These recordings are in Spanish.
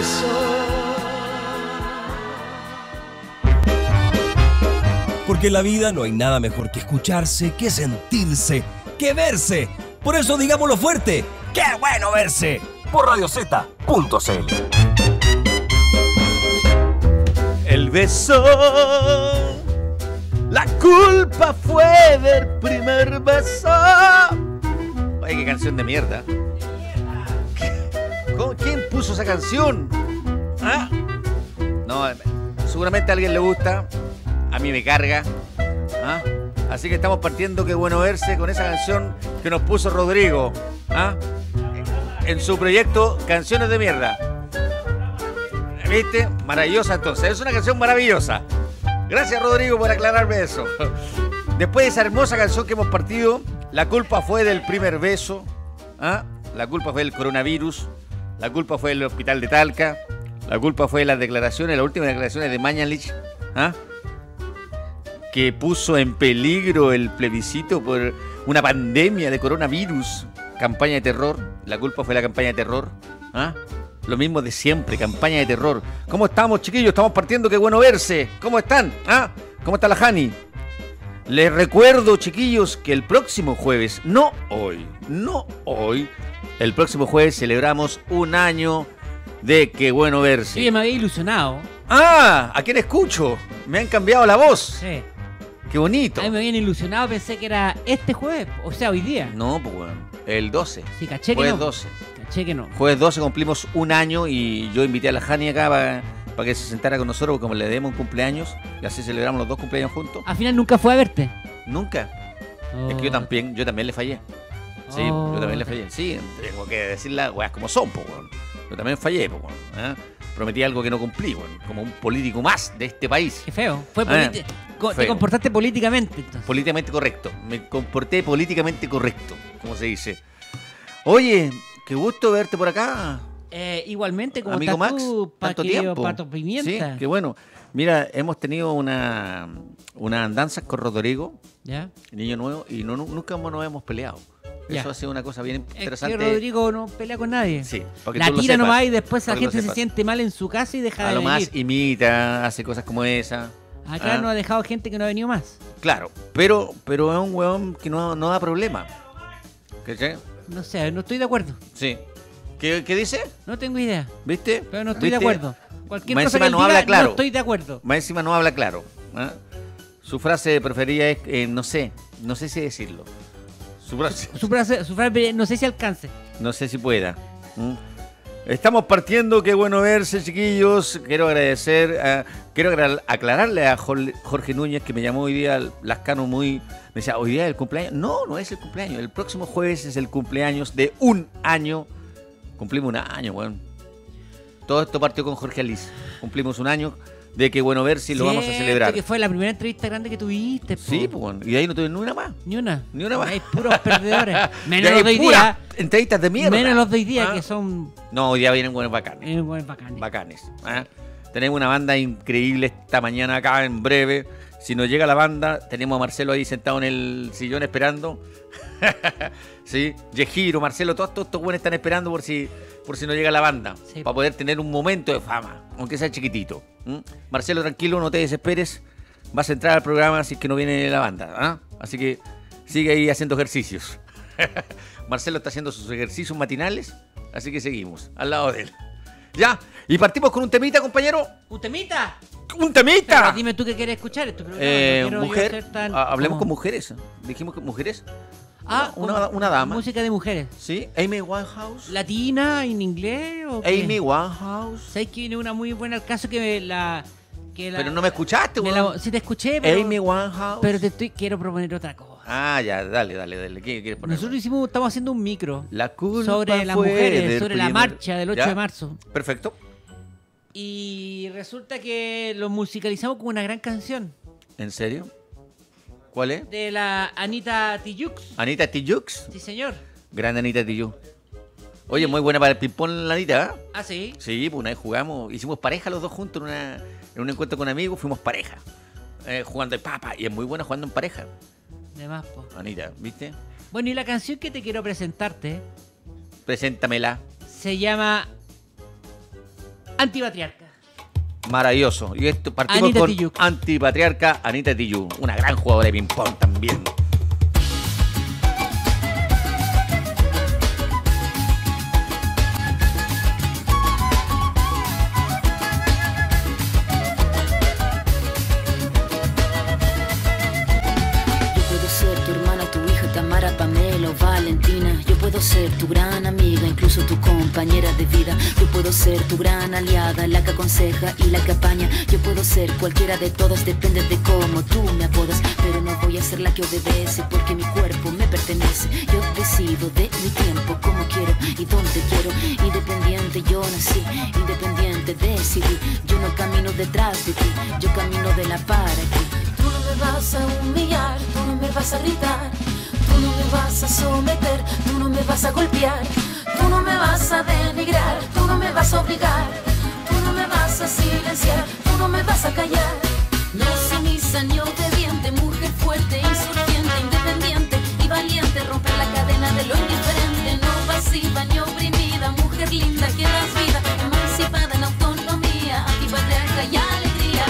beso. Porque en la vida no hay nada mejor que escucharse, que sentirse, que verse. Por eso digámoslo fuerte, ¡qué bueno verse! Por radioz.cl. El beso, la culpa fue del primer beso. Oye, qué canción de mierda. ¿Quién puso esa canción? ¿Ah? No, seguramente a alguien le gusta. A mí me carga. ¿Ah? Así que estamos partiendo Qué bueno verse con esa canción que nos puso Rodrigo. ¿Ah? En su proyecto Canciones de Mierda. ¿Viste? Maravillosa entonces. Es una canción maravillosa. Gracias, Rodrigo, por aclararme eso. Después de esa hermosa canción que hemos partido, la culpa fue del primer beso. ¿Ah? La culpa fue del coronavirus. La culpa fue del hospital de Talca. La culpa fue de las declaraciones, las últimas declaraciones de Mañalich. ¿Ah? Que puso en peligro el plebiscito por una pandemia de coronavirus. Campaña de terror. La culpa fue la campaña de terror. ¿Ah? Lo mismo de siempre, campaña de terror. ¿Cómo estamos, chiquillos? Estamos partiendo, qué bueno verse. ¿Cómo están? ¿Ah? ¿Cómo está la Jani? Les recuerdo, chiquillos, que el próximo jueves, no hoy, el próximo jueves celebramos un año de Qué bueno verse. Sí, me había ilusionado. ¡Ah! ¿A quién escucho? Me han cambiado la voz. Sí. ¡Qué bonito! A mí me habían ilusionado, pensé que era este jueves, o sea, hoy día. No, pues bueno, el 12. Sí, caché que Jueves no. 12. Caché que no. Jueves 12 cumplimos un año y yo invité a la Jani acá para que se sentara con nosotros, porque como le demos un cumpleaños, y así celebramos los dos cumpleaños juntos. Al final nunca fue a verte. Nunca. Oh. Es que yo también le fallé. Sí, yo también le fallé. Sí, tengo que decir las weas como son, pues, weón. Yo también fallé, pues, weón. ¿Eh? Prometí algo que no cumplí, weón. Como un político más de este país. Qué feo. Fue Feo. Te comportaste políticamente, entonces. Políticamente correcto. Me comporté políticamente correcto, como se dice. Oye, qué gusto verte por acá. Igualmente, como amigo estás Max, tú, tanto querido tiempo. Pato Pimienta. Sí, qué bueno. Mira, hemos tenido una andanza con Rodrigo, ¿Ya? niño nuevo, y nunca nos hemos peleado. Ya. Eso ha sido una cosa bien Es interesante. que Rodrigo no pelea con nadie. Sí, para que La tú lo tira sepas, nomás y después la para que lo gente se sepas. siente mal en su casa y deja A de lo venir. más imita, hace cosas como esa. Acá no ha dejado gente que no ha venido más. Claro, pero es un huevón que no da problema. ¿Cachai? No sé, no estoy de acuerdo. Sí. ¿Qué dice? No tengo idea, ¿Viste? pero no estoy de ¿Viste? acuerdo. Cualquier Más cosa que encima él no diga, habla claro. no estoy de acuerdo. Más encima no habla claro. ¿Ah? Su frase preferida es, no sé si decirlo. Su frase, Su frase, no sé si alcance. no sé si pueda. ¿Mm? Estamos partiendo, qué bueno verse, chiquillos. Quiero aclararle a Jorge Núñez, que me llamó hoy día Lascano me decía, ¿hoy día es el cumpleaños? No es el cumpleaños. El próximo jueves es el cumpleaños de un año. Cumplimos un año, weón. Todo esto partió con Jorge Alice. Cumplimos un año de Qué bueno verse y lo vamos a celebrar. Que fue la primera entrevista grande que tuviste. Po. Sí, pues, bueno. Y de ahí no tuve ni una más. Ni una. Ni una más. Hay puros perdedores. Menos De los de hoy puras día. entrevistas de mierda. Menos los de hoy día, ¿Ah? que son No, hoy día vienen buenos bacanes. bacanes. Bacanes. ¿Ah? Tenemos una banda increíble esta mañana acá, en breve. Si nos llega la banda, tenemos a Marcelo ahí sentado en el sillón esperando. Sí, Yejiro, Marcelo, todos estos buenos están esperando por si no llega la banda. Sí. Para poder tener un momento de fama, aunque sea chiquitito. ¿Mm? Marcelo, tranquilo, no te desesperes. Vas a entrar al programa si es que no viene la banda. ¿Ah? Así que sigue ahí haciendo ejercicios. Marcelo está haciendo sus ejercicios matinales, así que seguimos al lado de él. Ya, y partimos con un temita, compañero. ¡Un temita! ¡Un temita! Pero dime tú qué quieres escuchar. Esto, no quiero yo Mujer, ser tan hablemos como- con mujeres. Dijimos que mujeres. una una dama. Música de mujeres. Sí, Amy Winehouse. ¿Latina, en inglés o qué? Amy Winehouse. ¿Sabes que viene una muy buena al caso que la... Pero no me escuchaste, weón. sí te escuché, pero... Amy Winehouse. Pero quiero proponer otra cosa. Ah, ya, dale. ¿Qué quieres poner? Nosotros estamos haciendo un micro La culpa sobre las fue mujeres, del sobre la primer- marcha del 8 ¿Ya? de marzo. Perfecto. Y resulta que lo musicalizamos como una gran canción ¿En serio? ¿Cuál es? de la Anita Tijoux. Anita Tijoux. Sí, señor. Grande Anita Tijoux. Oye, muy buena para el ping-pong la Anita, ¿eh? Ah, sí. Sí, pues una vez jugamos, hicimos pareja los dos juntos en un encuentro con amigos, fuimos pareja. Jugando de papa, y es muy buena jugando en pareja. De más, po. Anita, ¿viste? Bueno, y la canción que te quiero presentarte Preséntamela. se llama Antipatriarca. Maravilloso. Y esto partimos Anita con Tijoux. antipatriarca Anita Tijoux, una gran jugadora de ping-pong también. Valentina, yo puedo ser tu gran amiga, incluso tu compañera de vida. Yo puedo ser tu gran aliada, la que aconseja y la que apaña. Yo puedo ser cualquiera de todas, depende de cómo tú me apodas. Pero no voy a ser la que obedece, porque mi cuerpo me pertenece. Yo decido de mi tiempo, como quiero y donde quiero. Independiente yo nací, independiente decidí. Yo no camino detrás de ti, yo camino de la para ti. Tú no me vas a humillar, tú no me vas a gritar. Tú no me vas a someter, tú no me vas a golpear, tú no me vas a denigrar, tú no me vas a obligar, tú no me vas a silenciar, tú no me vas a callar. No sumisa ni obediente, mujer fuerte, insurgente, independiente y valiente, romper la cadena de lo indiferente, no pasiva ni oprimida, mujer linda que das vida, emancipada en autonomía, antipatriarca y alegría.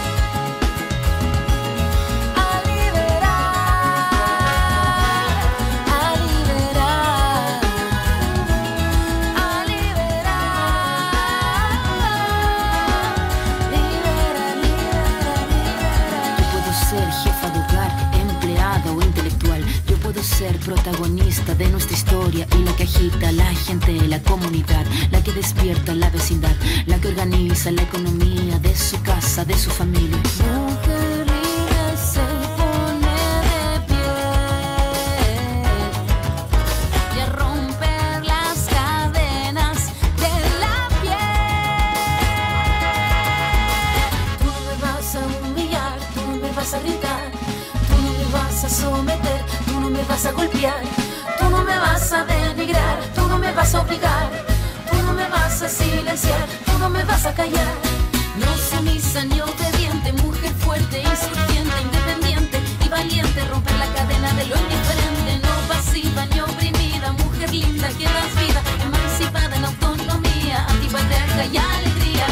Ser protagonista de nuestra historia y la que agita a la gente, la comunidad, la que despierta la vecindad, la que organiza la economía de su casa, de su familia. Mujer libre se pone de pie y a romper las cadenas de la piel. Tú no me vas a humillar, tú no me vas a gritar, tú no me vas a someter, tú no me vas a golpear, tú no me vas a denigrar, tú no me vas a obligar, tú no me vas a silenciar, tú no me vas a callar. No sumisa ni obediente, mujer fuerte, insurgente, independiente y valiente, romper la cadena de lo indiferente, no pasiva ni oprimida, mujer linda que das vida, emancipada en autonomía, antipatriarca y alegría.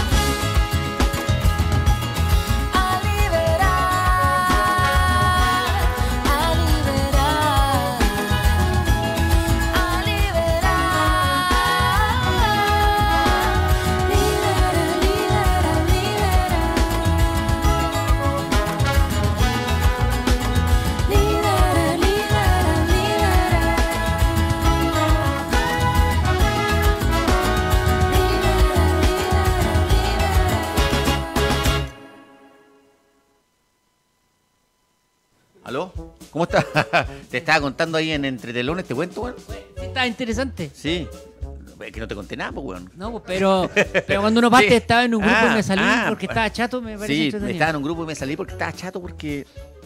¿Aló? ¿Cómo estás? Te estaba contando ahí en Entretelones, ¿te cuento, weón? Está interesante. Sí. Es que no te conté nada, pues, weón. No, pues, pero cuando uno parte Sí. estaba en un grupo y me salí Ah, porque estaba chato, me parece Sí, entretenido. estaba en un grupo y me salí porque estaba chato porque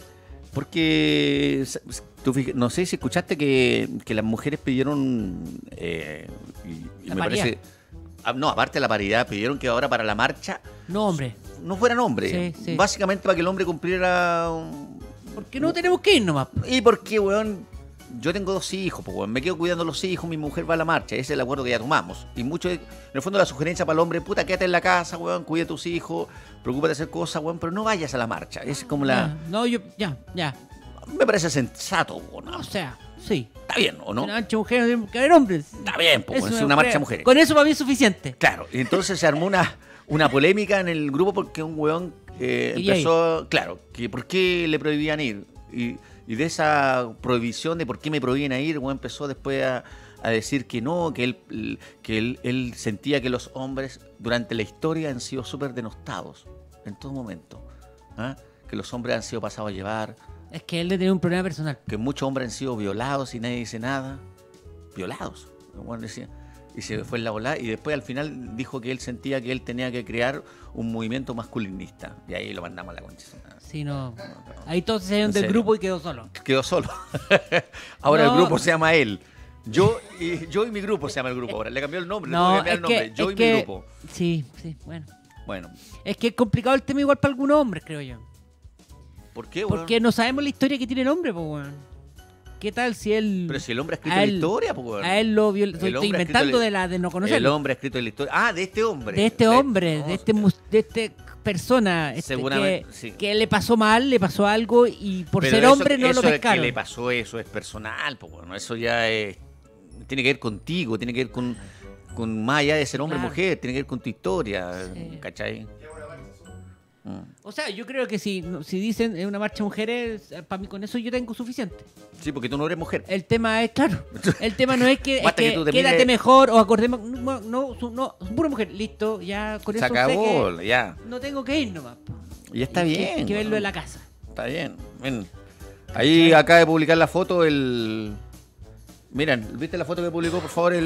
no sé si escuchaste que las mujeres pidieron y La me paridad. parece no, aparte de la paridad, pidieron que ahora para la marcha No, hombre. no fueran hombres. Sí, sí. Básicamente para que el hombre cumpliera Porque no tenemos que ir nomás. ¿Y por qué, weón? Yo tengo 2 hijos, pues, weón. Me quedo cuidando a los hijos, mi mujer va a la marcha. Ese es el acuerdo que ya tomamos. Y mucho, en el fondo, la sugerencia para el hombre, puta, quédate en la casa, weón, cuida a tus hijos, preocúpate de hacer cosas, weón, pero no vayas a la marcha. Es como la... No, yo, ya. Me parece sensato, weón. O sea, sí. Está bien, ¿o no? En la marcha de mujeres no tenemos que haber hombres. Está bien, pues, Eso weón, es me una marcha creo. de mujeres. Con eso para mí es suficiente. Claro, y entonces se armó una polémica en el grupo porque un weón empezó... Claro, que por qué le prohibían ir. Y de esa prohibición de por qué me prohíben ir, el weón empezó después a decir que no, que él sentía que los hombres durante la historia han sido súper denostados, en todo momento. ¿Ah? Que los hombres han sido pasados a llevar, Es que él de tener un problema personal. que muchos hombres han sido violados y nadie dice nada. Violados. El weón decía. Y se fue en la volada y después al final dijo que él sentía que él tenía que crear un movimiento masculinista. Y ahí lo mandamos a la concha. Sí, no. Ahí todos se salieron ¿En del serio? grupo y quedó solo. Quedó solo. Ahora No. el grupo se llama él. Yo y mi grupo se llama el grupo ahora. Le cambió el nombre, le tuve que No, cambiar es el nombre. que, Yo es y que- mi grupo. Sí, bueno. Bueno, Es que es complicado el tema igual para algunos hombres, creo yo. ¿por qué, weón? Porque no sabemos la historia que tiene el hombre, pues, weón. ¿Qué tal si él... Pero si el hombre ha escrito a la él- historia, pues. A él lo violó. El Estoy hombre ha inventando escrito de no El conocerlo. hombre ha escrito la historia. Ah, de este hombre. De este hombre, No, de este persona Seguramente, que, sí. que le pasó mal, le pasó algo y por pero ser eso- hombre no eso lo de pescaron. que le pasó eso es personal, pues bueno, eso ya es, tiene que ver contigo, tiene que ver con más allá de ser hombre o Claro. mujer, tiene que ver con tu historia, Sí. ¿cachai? O sea, yo creo que si dicen en una marcha de mujeres, para mí con eso yo tengo suficiente. Sí, porque tú no eres mujer. El tema es, claro, el tema no es que, Basta que tú te quédate mires- mejor o acordemos, no, pura mujer, listo, ya con Se eso sé acabó, que ya. no tengo que ir nomás. po. Y está Y bien. Hay que verlo bueno. en la casa. Está bien. Ven. Ahí acaba de publicar la foto el... Miren, ¿viste la foto que publicó, por favor,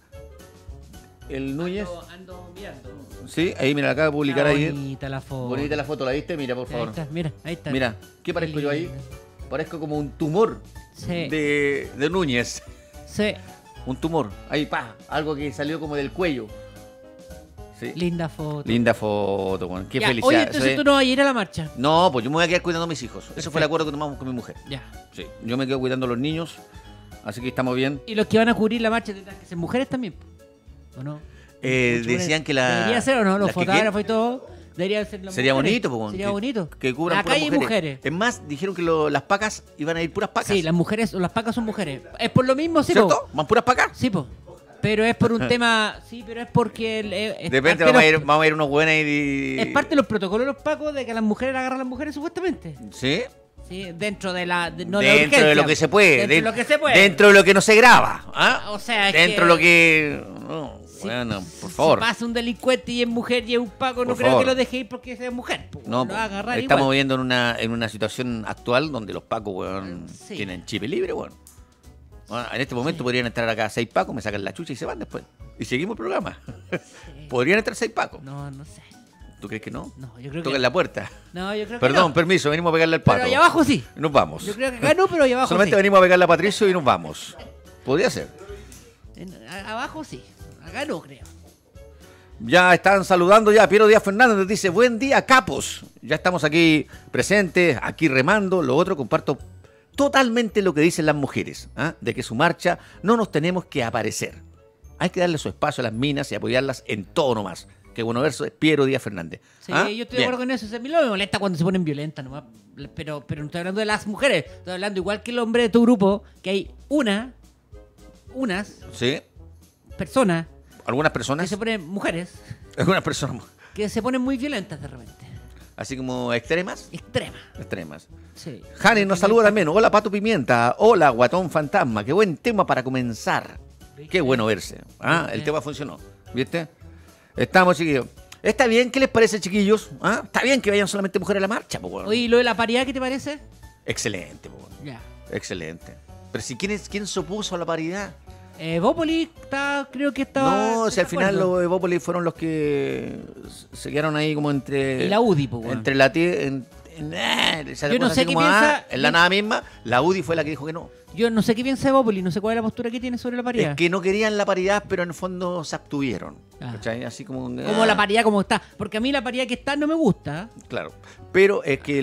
el Núñez? Ando mirando. Sí, ahí, mira, acaba de publicar ahí. Bonita la foto. Bonita la foto, ¿la viste? Mira, por favor. Ahí está, mira, ahí está. Mira, ¿qué parezco yo ahí? lindo. Parezco como un tumor Sí, de Núñez. sí. Un tumor. Ahí, pa, algo que salió como del cuello. Sí. Linda foto. Linda foto, bueno. Qué Ya, felicidad. oye, entonces Eso tú es- no vas a ir a la marcha. No, pues yo me voy a quedar cuidando a mis hijos. Ese fue el Perfecto. acuerdo que tomamos con mi mujer. Ya. Sí, yo me quedo cuidando a los niños, así que estamos bien. Y los que van a cubrir la marcha tendrán que ser mujeres también. ¿O no? Mucho Decían que la... Debería ser o no, los las que fotógrafos y todo. Deberían ser las Sería mujeres. bonito, pues, Sería bonito. Que cubran Acá puras hay mujeres. mujeres. Es más, dijeron que las pacas iban a ir puras pacas. Sí, las mujeres o las pacas son mujeres. Es por lo mismo, sí, ¿Cierto? po. ¿Van puras pacas? Sí, po. Pero es por un tema. Sí, pero es porque. Es De repente parte vamos a ir unos buenas y... Es parte de los protocolos de los pacos de que las mujeres agarran a las mujeres supuestamente. ¿Sí? Sí, dentro de la. No Dentro de urgencia. lo que se puede. Dentro de lo que se puede. Dentro de lo que no se graba. ¿Ah? O sea, es dentro que- de lo que... No, Si- bueno, por favor. Si pasa un delincuente y es mujer y es un paco, no Por creo favor. que lo deje ir porque sea mujer. po. No, lo va a agarrar estamos igual. viviendo en una situación actual donde los pacos, weón, Sí. tienen chip libre, weón. Bueno, en este momento podrían entrar acá 6 pacos, me sacan la chucha y se van después. Y seguimos el programa. Podrían entrar 6 pacos. No, no sé. ¿Tú crees que no? No, yo creo Tocan que. la puerta. No, yo creo que. Perdón, no. permiso, venimos a pegarle al pato. Pero allá abajo sí. Nos vamos. Yo creo que acá no, pero allá abajo Solamente sí. venimos a pegarle a Patricio y nos vamos. Podría ser. Abajo sí. Acá no creo. Ya están saludando ya. Piero Díaz Fernández nos dice, buen día, capos. Ya estamos aquí presentes, aquí remando. Lo otro, comparto totalmente lo que dicen las mujeres, ¿ah? De que su marcha no nos tenemos que aparecer. Hay que darle su espacio a las minas y apoyarlas en todo nomás. Qué bueno verso es Piero Díaz Fernández. Sí, ¿Ah? yo estoy de Bien. acuerdo con eso. O sea, a mí no me molesta cuando se ponen violentas nomás. Pero no estoy hablando de las mujeres. Estoy hablando igual que el hombre de tu grupo, que hay unas Sí, personas algunas que personas, se ponen, mujeres, algunas personas, que se ponen muy violentas de repente. así como extremas. Extremas. Sí. Jani nos saluda también. Hola, Pato Pimienta. Hola, Guatón Fantasma. Qué buen tema para comenzar. Qué bueno verse. Ah, el tema funcionó. ¿Viste? Estamos, chiquillos. ¿Está bien? ¿Qué les parece, chiquillos? ¿Ah? ¿Está bien que vayan solamente mujeres a la marcha? Po, weón? Oye, ¿y lo de la paridad qué te parece? Excelente, po, weón. Ya. Excelente. Pero si quién se opuso a la paridad. Bópoli creo que estaba. No, si al final desacuerdo. los Evópolis fueron los que se quedaron ahí como entre... Y la UDI, po, weón. Entre la ¿se Yo no así sé qué como, piensa- en la nada misma, la UDI fue la que dijo que no. Yo no sé qué piensa de Bópoli, no sé cuál es la postura que tiene sobre la paridad. Es que no querían la paridad, pero en el fondo se abstuvieron. Ah. ¿Cachai? Así como... Como la paridad como está. Porque a mí la paridad que está no me gusta. Claro. Pero es que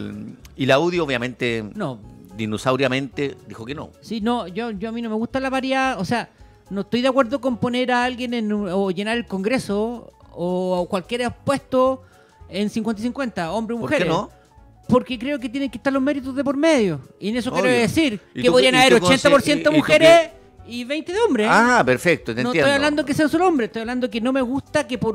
y la UDI obviamente, No. dinosauriamente, dijo que no. Sí, no, yo a mí no me gusta la paridad. O sea, no estoy de acuerdo con poner a alguien o llenar el Congreso o cualquier puesto en 50 y 50, hombre o ¿Por mujeres. qué no? Porque creo que tienen que estar los méritos de por medio. Y en eso Obvio. quiero decir ¿Y que tú- podrían y haber tú 80% y tú mujeres y 20 de hombres. Ah, perfecto, te no entiendo. estoy hablando que sean solo hombres, estoy hablando que no me gusta que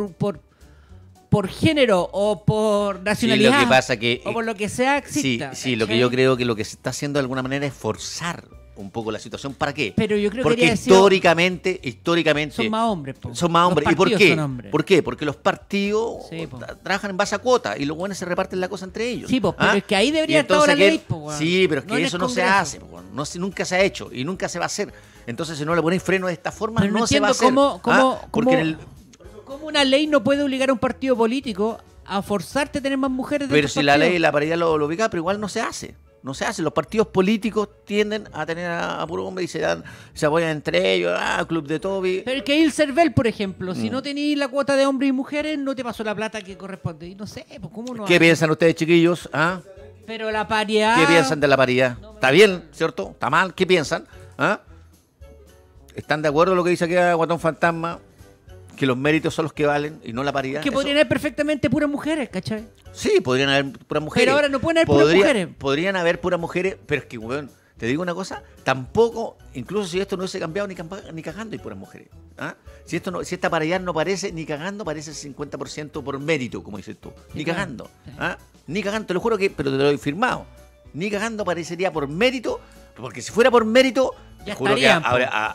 por género o por nacionalidad lo que pasa que- o por lo que sea Sí, exista. sí, lo que ¿cachai? yo creo que lo que se está haciendo de alguna manera es forzar un poco la situación. ¿Para qué? Pero yo creo que Porque debería haber sido- históricamente Son más hombres. po. son más hombres. Los ¿Y por partidos qué? son hombres. ¿Por qué? Porque los partidos Sí, po. trabajan en base a cuotas y los buenos se reparten la cosa entre ellos. Sí, po, pero ¿Ah? es que ahí debería Y haber estado entonces la que- ley, po, weón. Sí, pero es No que en el eso no se Congreso. hace, po, weón. Nunca se ha hecho y nunca se va a hacer. Entonces, si no le ponéis freno de esta forma, Pero no no se va a hacer. entiendo Porque en el- cómo una ley no puede obligar a un partido político a forzarte a tener más mujeres dentro Pero del si la partido. ley y la paridad lo ubica, pero igual no se hace. No se hace. Los partidos políticos tienden a tener a puro hombre y se apoyan entre ellos. Club de Toby. Pero es que ahí el CERVEL, por ejemplo, Mm. si no tenéis la cuota de hombres y mujeres, no te pasó la plata que corresponde. Y no sé, pues cómo no. ¿Qué piensan ustedes, chiquillos? ¿Ah? Pero la paridad... ¿Qué piensan de la paridad? ¿Está bien, cierto? ¿Está mal? ¿Qué piensan? ¿Ah? ¿Están de acuerdo con lo que dice aquí a Guatón Fantasma? Que los méritos son los que valen y no la paridad. Que podrían haber perfectamente puras mujeres, ¿cachai? Sí, podrían haber puras mujeres. Pero ahora no pueden haber puras mujeres. Podrían haber puras mujeres, pero es que, weón, te digo una cosa, tampoco, incluso si esto no hubiese cambiado ni cagando hay puras mujeres. ¿Ah? Si esta paridad no parece, ni cagando, parece el 50% por mérito, como dices tú. Ni claro. cagando. ¿Ah? Ni cagando, te lo juro que, pero te lo he firmado. Ni cagando parecería por mérito, porque si fuera por mérito, Ya te juro que estarían,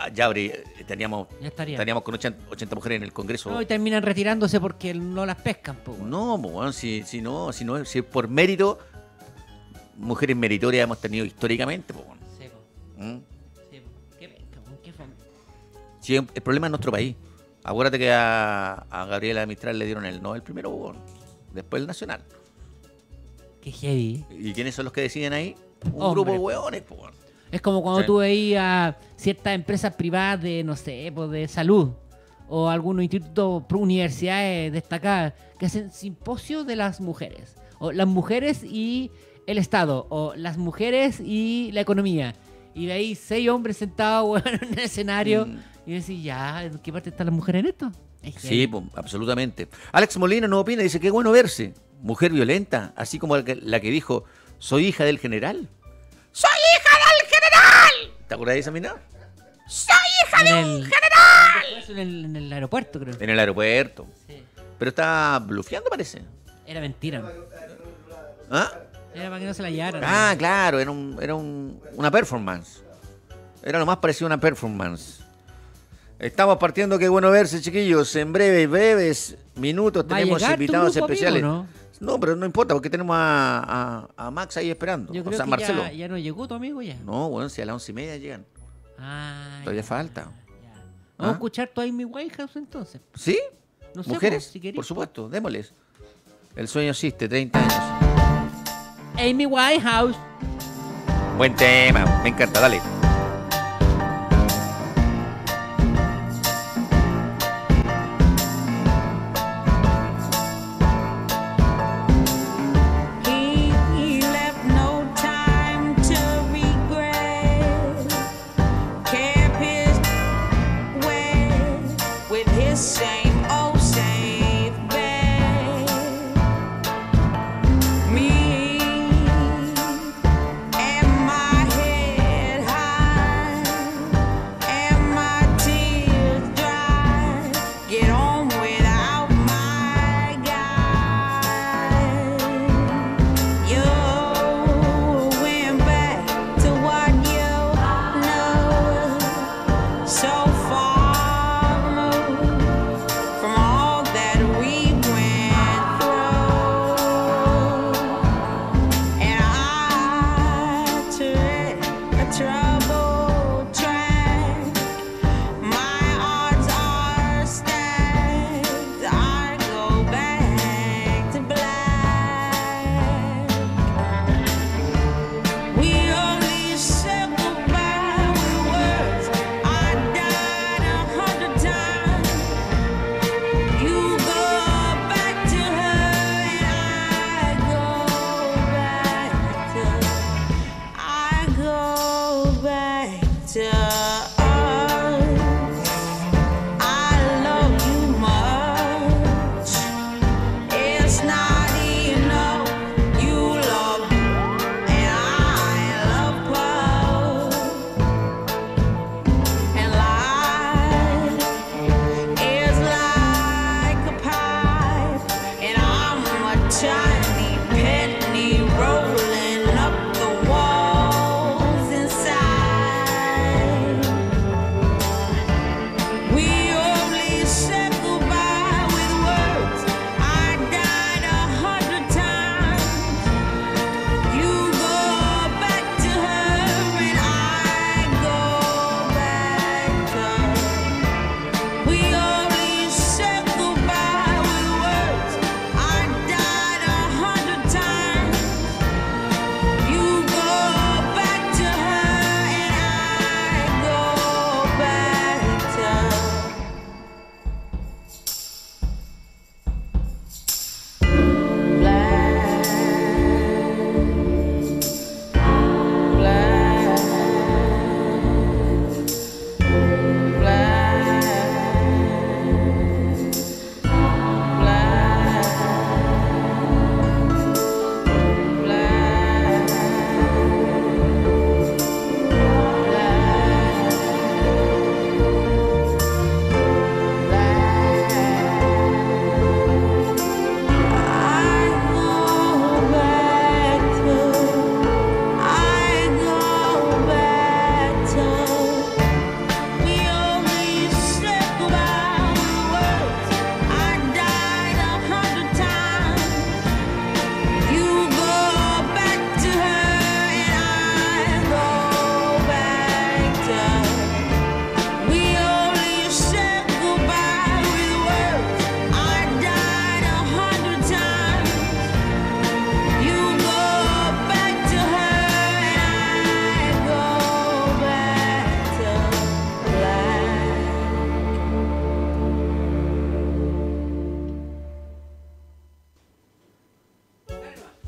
estaríamos con 80 mujeres en el Congreso. No, y terminan retirándose porque no las pescan, po. No, pues, bueno, si es por mérito, mujeres meritorias hemos tenido históricamente, pues, bueno. Sí, po. ¿Mm? Sí, po. Qué pesca, po. Qué fome. Sí, el problema es nuestro país. Acuérdate que a Gabriela Mistral le dieron el Nobel primero, pues, bueno, después el Nacional. Qué heavy. ¿Y quiénes son los que deciden ahí? Un Hombre, grupo de hueones, pues, bueno. Es como cuando Sí. tú veías ciertas empresas privadas de, no sé, pues de salud o algunos institutos, universidades destacadas que hacen simposios de las mujeres. O las mujeres y el Estado. O las mujeres y la economía. Y de ahí 6 hombres sentados bueno, en el escenario. Y decís, ya, ¿en qué parte están las mujeres en esto? Es Sí, heavy. pues, absolutamente. Alex Molina no opina, dice, qué bueno verse. Mujer violenta, así como la que dijo, soy hija del general. ¡Soy hija del general! ¿Te acuerdas de esa mina? ¡Soy hija de un general! Eso en el aeropuerto, creo. En el aeropuerto. Sí. Pero está blufeando, parece. Era mentira. ¿Ah? Era para que no se la llevaran. Ah, claro, era una performance. Era lo más parecido a una performance. Estamos partiendo, qué bueno verse, chiquillos. En breves minutos ¿Va a tenemos llegar tu invitados grupo, especiales. amigo, No, pero no importa, porque tenemos a Max ahí esperando. Yo O creo sea, que Marcelo. ya no llegó tu amigo ya. No, bueno, si a las 11:30 llegan. Ah, Todavía ya, falta. ya. Vamos a ¿Ah? escuchar tu Amy Winehouse entonces. ¿Sí? No sé, ¿Mujeres? pues, si querés, por pues. supuesto, démosles. El sueño existe, 30 años. Amy Winehouse. Buen tema, me encanta, dale. He left no time to regret. Kept his way with his same old safe bet. Me and my head high.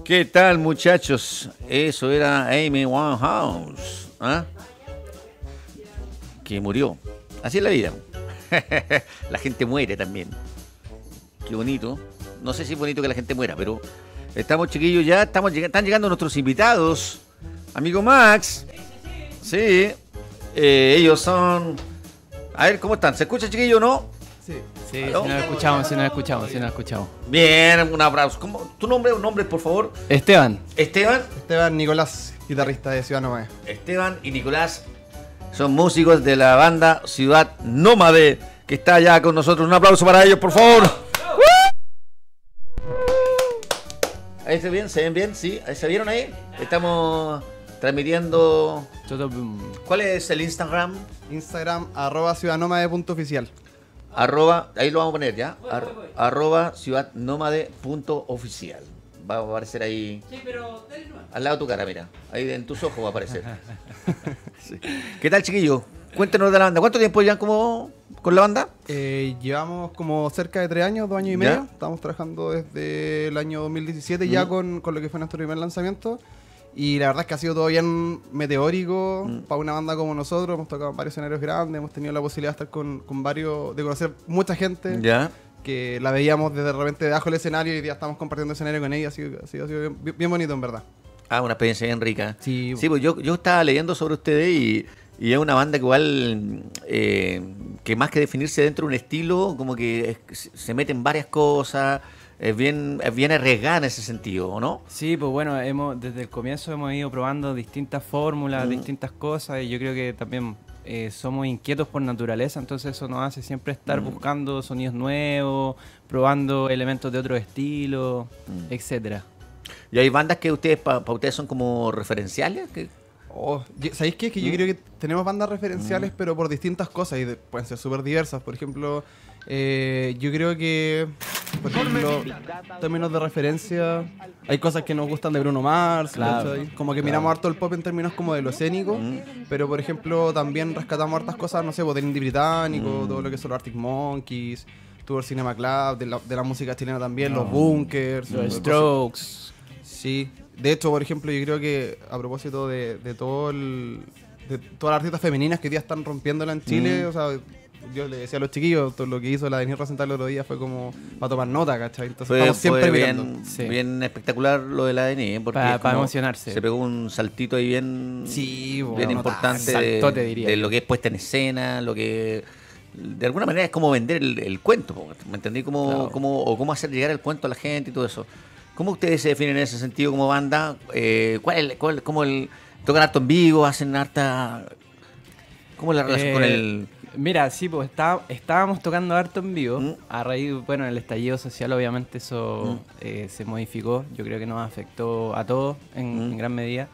¿Qué tal, muchachos? Eso era Amy Winehouse, ¿ah? Que murió. Así es la vida. La gente muere también. Qué bonito. No sé si es bonito que la gente muera, pero estamos, chiquillos, ya están llegando nuestros invitados. Amigo Max. Sí. Ellos son... A ver, ¿cómo están? ¿Se escucha, chiquillo, no? Sí, ¿Aló? si nos escuchamos. Bien, un abrazo. ¿Tu nombre, por favor? Esteban. Esteban Nicolás, guitarrista de Ciudad Nómade. Esteban y Nicolás son músicos de la banda Ciudad Nómade, que está allá con nosotros. Un aplauso para ellos, por favor. Ahí se ven bien, sí. ¿Se vieron ahí? Estamos transmitiendo. ¿Cuál es el Instagram? Instagram, @ciudadnomade.oficial. Ahí lo vamos a poner ya. @ciudadnomade.oficial. Va a aparecer ahí. Sí, pero dale nomás. Al lado de tu cara, mira. Ahí en tus ojos va a aparecer. Sí. ¿Qué tal, chiquillo? Cuéntenos de la banda. ¿Cuánto tiempo llevan como con la banda? Llevamos como cerca de 3 años, 2 años y medio. Estamos trabajando desde el año 2017 ya con lo que fue nuestro primer lanzamiento. Y la verdad es que ha sido todo bien meteórico para una banda como nosotros. Hemos tocado en varios escenarios grandes, hemos tenido la posibilidad de estar con varios, de conocer mucha gente. Ya. Que la veíamos desde de repente debajo del escenario y hoy día estamos compartiendo escenario con ella. Ha sido bien bonito, en verdad. Una experiencia bien rica. Sí, pues yo estaba leyendo sobre ustedes y es una banda que igual, que más que definirse dentro de un estilo, como que se meten varias cosas, es bien arriesgada en ese sentido, ¿o no? Sí, pues bueno, desde el comienzo hemos ido probando distintas fórmulas, distintas cosas, y yo creo que también somos inquietos por naturaleza, entonces eso nos hace siempre estar buscando sonidos nuevos, probando elementos de otro estilo, etcétera. ¿Y hay bandas que ustedes para ustedes son como referenciales? ¿Sabéis qué? Es que yo creo que tenemos bandas referenciales, pero por distintas cosas y pueden ser súper diversas. Por ejemplo, yo creo que, por ejemplo, en términos de referencia, hay cosas que nos gustan de Bruno Mars, Claro, ¿cachai? Como que miramos harto el pop en términos como de lo escénico, pero por ejemplo también rescatamos hartas cosas, no sé, pues, del indie británico, todo lo que son los Arctic Monkeys, Tour Cinema Club, de la música chilena también, los Bunkers, Los Strokes. Sí, de hecho, por ejemplo, yo creo que a propósito de todas las artistas femeninas que hoy día están rompiéndola en Chile, o sea, yo le decía a los chiquillos, todo lo que hizo la Denise Rosenthal el otro día fue como para tomar nota, ¿cachai? Entonces estamos siempre mirando. Bien espectacular lo de la Denise, porque Para emocionarse. se pegó un saltito ahí bien, bien importante saltote, diría. de lo que es puesta en escena, lo que de alguna manera es como vender el cuento, ¿me entendí? Cómo hacer llegar el cuento a la gente y todo eso. ¿Cómo ustedes se definen en ese sentido como banda? ¿Tocan harto en vivo? ¿Hacen harta...? ¿Cómo es la relación con el...? Mira, sí, pues estábamos tocando harto en vivo. A raíz, bueno, el estallido social, obviamente eso se modificó. Yo creo que nos afectó a todos en gran medida.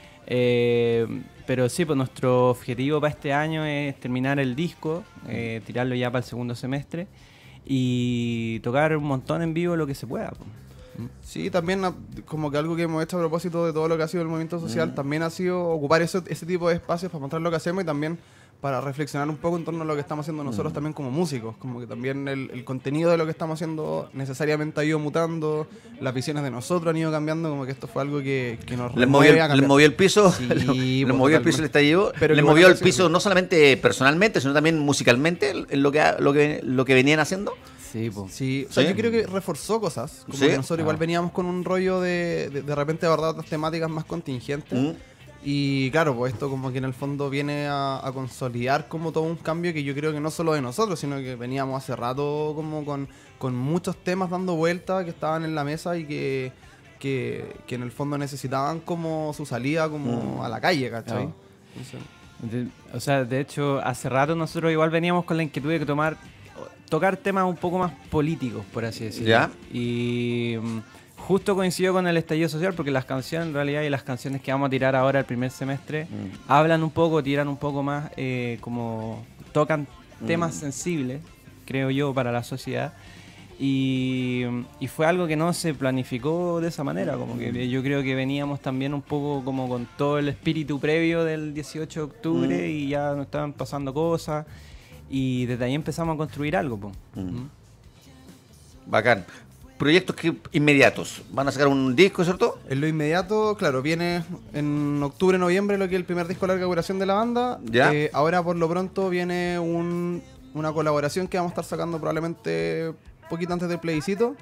Pero sí, pues nuestro objetivo para este año es terminar el disco, tirarlo ya para el segundo semestre y tocar un montón en vivo lo que se pueda, pues. Sí, también como que algo que hemos hecho a propósito de todo lo que ha sido el movimiento social también ha sido ocupar ese tipo de espacios para mostrar lo que hacemos y también para reflexionar un poco en torno a lo que estamos haciendo nosotros también como músicos. Como que también el contenido de lo que estamos haciendo necesariamente ha ido mutando, las visiones de nosotros han ido cambiando, como que esto fue algo que nos ¿Les movió el piso? Sí, ¿Les movió el piso el estallido? Pero ¿Les movió el piso no solamente personalmente, sino también musicalmente en lo que venían haciendo? Sí, pues. Sí, o sea, ¿Sí? yo creo que reforzó cosas. Como ¿Sí? que nosotros igual veníamos con un rollo de repente abordar otras temáticas más contingentes. Y claro, pues esto como que en el fondo viene a consolidar como todo un cambio que yo creo que no solo de nosotros, sino que veníamos hace rato como con muchos temas dando vuelta que estaban en la mesa y que en el fondo necesitaban como su salida como a la calle, ¿cachai? Claro. Entonces, O sea, de hecho, hace rato nosotros igual veníamos con la inquietud de tocar temas un poco más políticos, por así decirlo. ¿Ya? Y justo coincidió con el estallido social porque las canciones, en realidad, y las canciones que vamos a tirar ahora el primer semestre, hablan un poco, tiran un poco más, como tocan temas sensibles, creo yo, para la sociedad. Y fue algo que no se planificó de esa manera, como que yo creo que veníamos también un poco como con todo el espíritu previo del 18 de octubre y ya nos estaban pasando cosas. Y desde ahí empezamos a construir algo, po. Bacán. proyectos inmediatos. Van a sacar un disco, ¿cierto? En lo inmediato, claro, viene en octubre, noviembre lo que es el primer disco de larga duración de la banda. Ya. Ahora por lo pronto viene una colaboración que vamos a estar sacando probablemente poquito antes del plebiscito.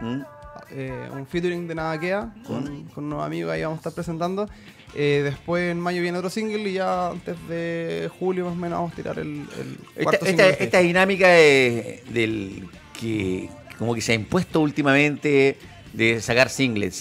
Un featuring de Nadaquea con unos amigos, ahí vamos a estar presentando. Después en mayo viene otro single y ya antes de julio más o menos vamos a tirar el cuarto single. Esta dinámica del que como que se ha impuesto últimamente de sacar single,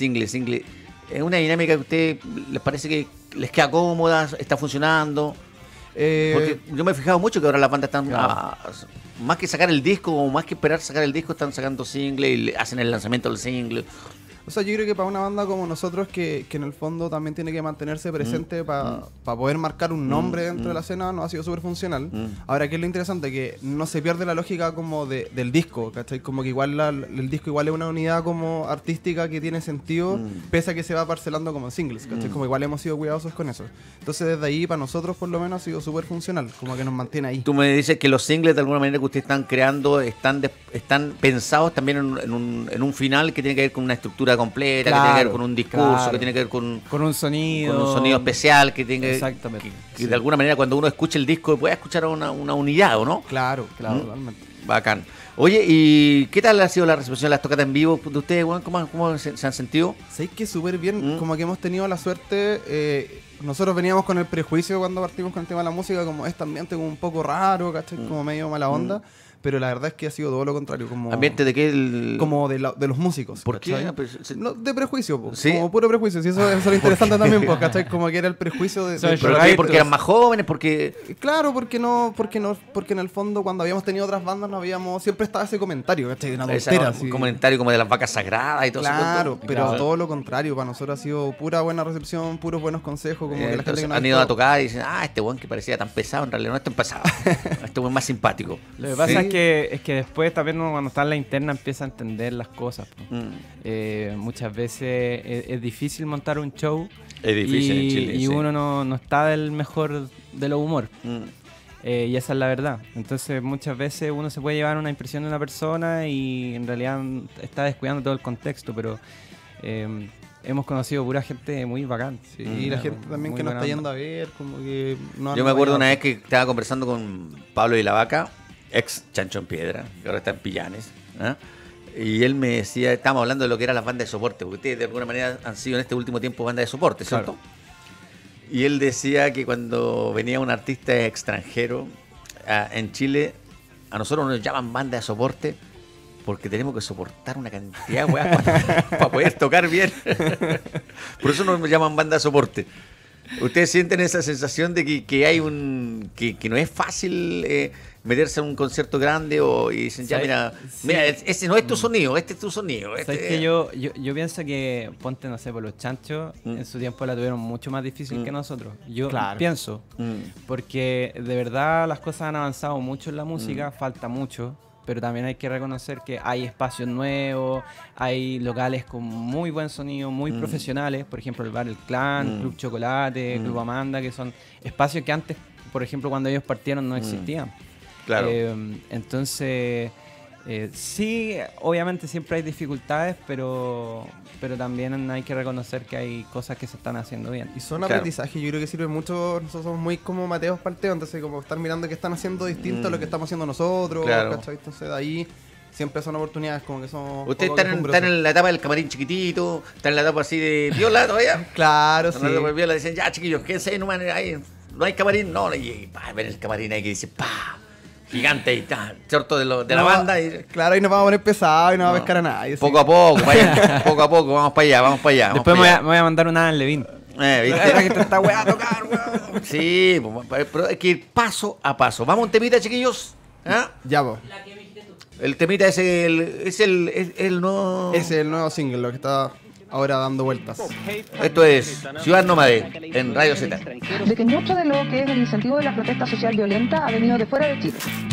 ¿es una dinámica que a ustedes les parece que les queda cómoda, está funcionando? Porque yo me he fijado mucho que ahora las bandas están, más que sacar el disco o más que esperar sacar el disco, están sacando single y hacen el lanzamiento del single. O sea, yo creo que para una banda como nosotros, que en el fondo también tiene que mantenerse presente para poder marcar un nombre dentro de la escena, nos ha sido súper funcional. Ahora, ¿qué es lo interesante? Que no se pierde la lógica como del disco, ¿cachai? Como que igual el disco igual es una unidad como artística que tiene sentido, pese a que se va parcelando como singles, ¿cachai? Como igual hemos sido cuidadosos con eso. Entonces, desde ahí, para nosotros, por lo menos, ha sido súper funcional, como que nos mantiene ahí. Tú me dices que los singles, de alguna manera, que ustedes están creando, están pensados también en un final que tiene que ver con una estructura completa, que tiene que ver con un discurso, que tiene que ver con un sonido especial, que tiene Exactamente. que de alguna manera cuando uno escuche el disco pueda escuchar una unidad, ¿o no? Claro, totalmente. Bacán. Oye, ¿y qué tal ha sido la recepción de las tocatas en vivo de ustedes, Juan? ¿Cómo se han sentido? ¿Sabéis que súper bien? Como que hemos tenido la suerte, nosotros veníamos con el prejuicio cuando partimos con el tema de la música, como este ambiente como un poco raro, ¿cachai? Como medio mala onda. Pero la verdad es que ha sido todo lo contrario. Como, ¿ambiente de qué? Como de los músicos. ¿Por qué? No, de prejuicio, po. ¿Sí? Como puro prejuicio. Sí, eso es lo interesante también, pues, ¿cachai? Como que era el prejuicio de ¿Pero qué? ¿Porque eran más jóvenes? Porque claro, porque en el fondo cuando habíamos tenido otras bandas siempre estaba ese comentario, ¿cachai? Una tontera, un comentario como de las vacas sagradas y todo eso. Claro, pero todo lo contrario. Para nosotros ha sido pura buena recepción, puros buenos consejos. Como que la gente que nos han ido a tocar y dicen, este weón que parecía tan pesado, en realidad no es tan pesado. Este weón más simpático. Lo que pasa es que después también cuando está en la interna empieza a entender las cosas. Muchas veces es difícil montar un show. Es difícil en Chile. Y uno no está del mejor de los humor. Y esa es la verdad. Entonces muchas veces uno se puede llevar una impresión de una persona y en realidad está descuidando todo el contexto, pero hemos conocido pura gente muy bacán. Sí, y la gente también que nos está yendo a ver, como que... Yo me acuerdo una vez que estaba conversando con Pablo y la Vaca, ex Chancho en Piedra, que ahora está en Pillanes, y él me decía, estábamos hablando de lo que eran las bandas de soporte, porque ustedes de alguna manera han sido en este último tiempo bandas de soporte, ¿cierto? Claro. Y él decía que cuando venía un artista extranjero en Chile, a nosotros nos llaman banda de soporte porque tenemos que soportar una cantidad de weas para poder tocar bien. Por eso nos llaman banda de soporte. ¿Ustedes sienten esa sensación de que hay que no es fácil meterse en un concierto grande y dicen, ya mira, ese no es tu sonido, este es tu sonido? ¿Sabes que yo pienso que, ponte, no sé, por los chanchos, en su tiempo la tuvieron mucho más difícil que nosotros. Yo pienso, porque de verdad las cosas han avanzado mucho en la música, falta mucho. Pero también hay que reconocer que hay espacios nuevos, hay locales con muy buen sonido, muy profesionales, por ejemplo el Bar El Clan, Club Chocolate, Club Amanda, que son espacios que antes, por ejemplo, cuando ellos partieron no existían. Claro. Entonces, sí, obviamente siempre hay dificultades, pero también hay que reconocer que hay cosas que se están haciendo bien. Y son aprendizaje, yo creo que sirve mucho. Nosotros somos muy como Mateos Parteo, entonces como estar mirando qué están haciendo distinto a lo que estamos haciendo nosotros, ¿cachai? Entonces de ahí siempre son oportunidades como que son... Ustedes están en la etapa del camarín chiquitito, están en la etapa así de viola todavía. Claro, sí. En la viola dicen, ya chiquillos, quédense ahí nomás, no hay camarín, no, y ven el camarín ahí que dice, gigante y tal, corto de la banda. Claro, ahí nos vamos a poner pesados y no vamos a pescar a nadie. Poco a poco, poco a poco, vamos para allá. Después me voy a mandar una Adam Levine. ¿Viste? Que te está weá a tocar, weón. Sí, pero hay que ir paso a paso. Vamos a un temita, chiquillos. Ya, vos. El temita es el nuevo... Ese es el nuevo single, lo que está ahora dando vueltas. Esto es Ciudad Nómade en Radio Z. De que mucho de lo que es el incentivo de la protesta social violenta ha venido de fuera de Chile.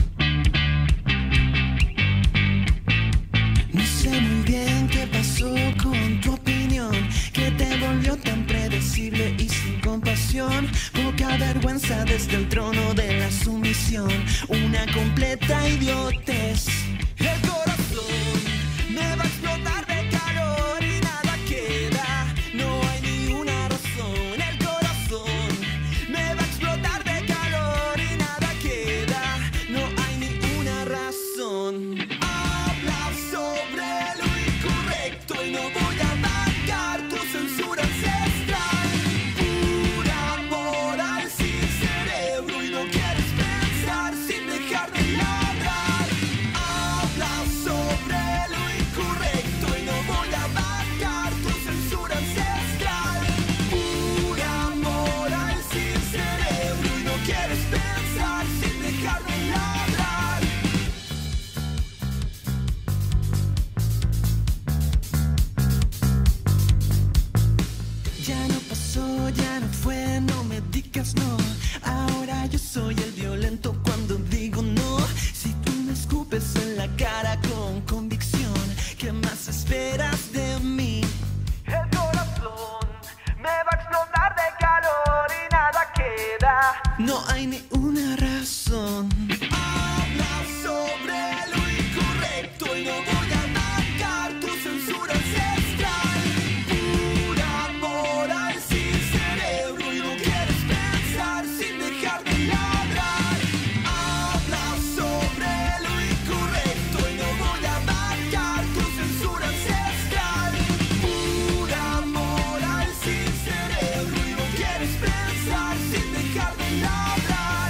No sé muy bien qué pasó con tu opinión, que te volvió tan predecible y sin compasión. Poca vergüenza desde el trono de la sumisión, una completa idiotez. El corazón me va a explotar de cabeza. esperas de mí? El corazón me va a explotar de calor y nada queda. No hay ni una razón. Habla sobre lo incorrecto y no voy a marcar tu censura ancestral. Pura moral sin cerebro y no quieres pensar sin dejar de ladrar. Habla sobre lo incorrecto y no voy a marcar tu censura ancestral. Pura moral sin cerebro y no quieres pensar sin dejar de ladrar.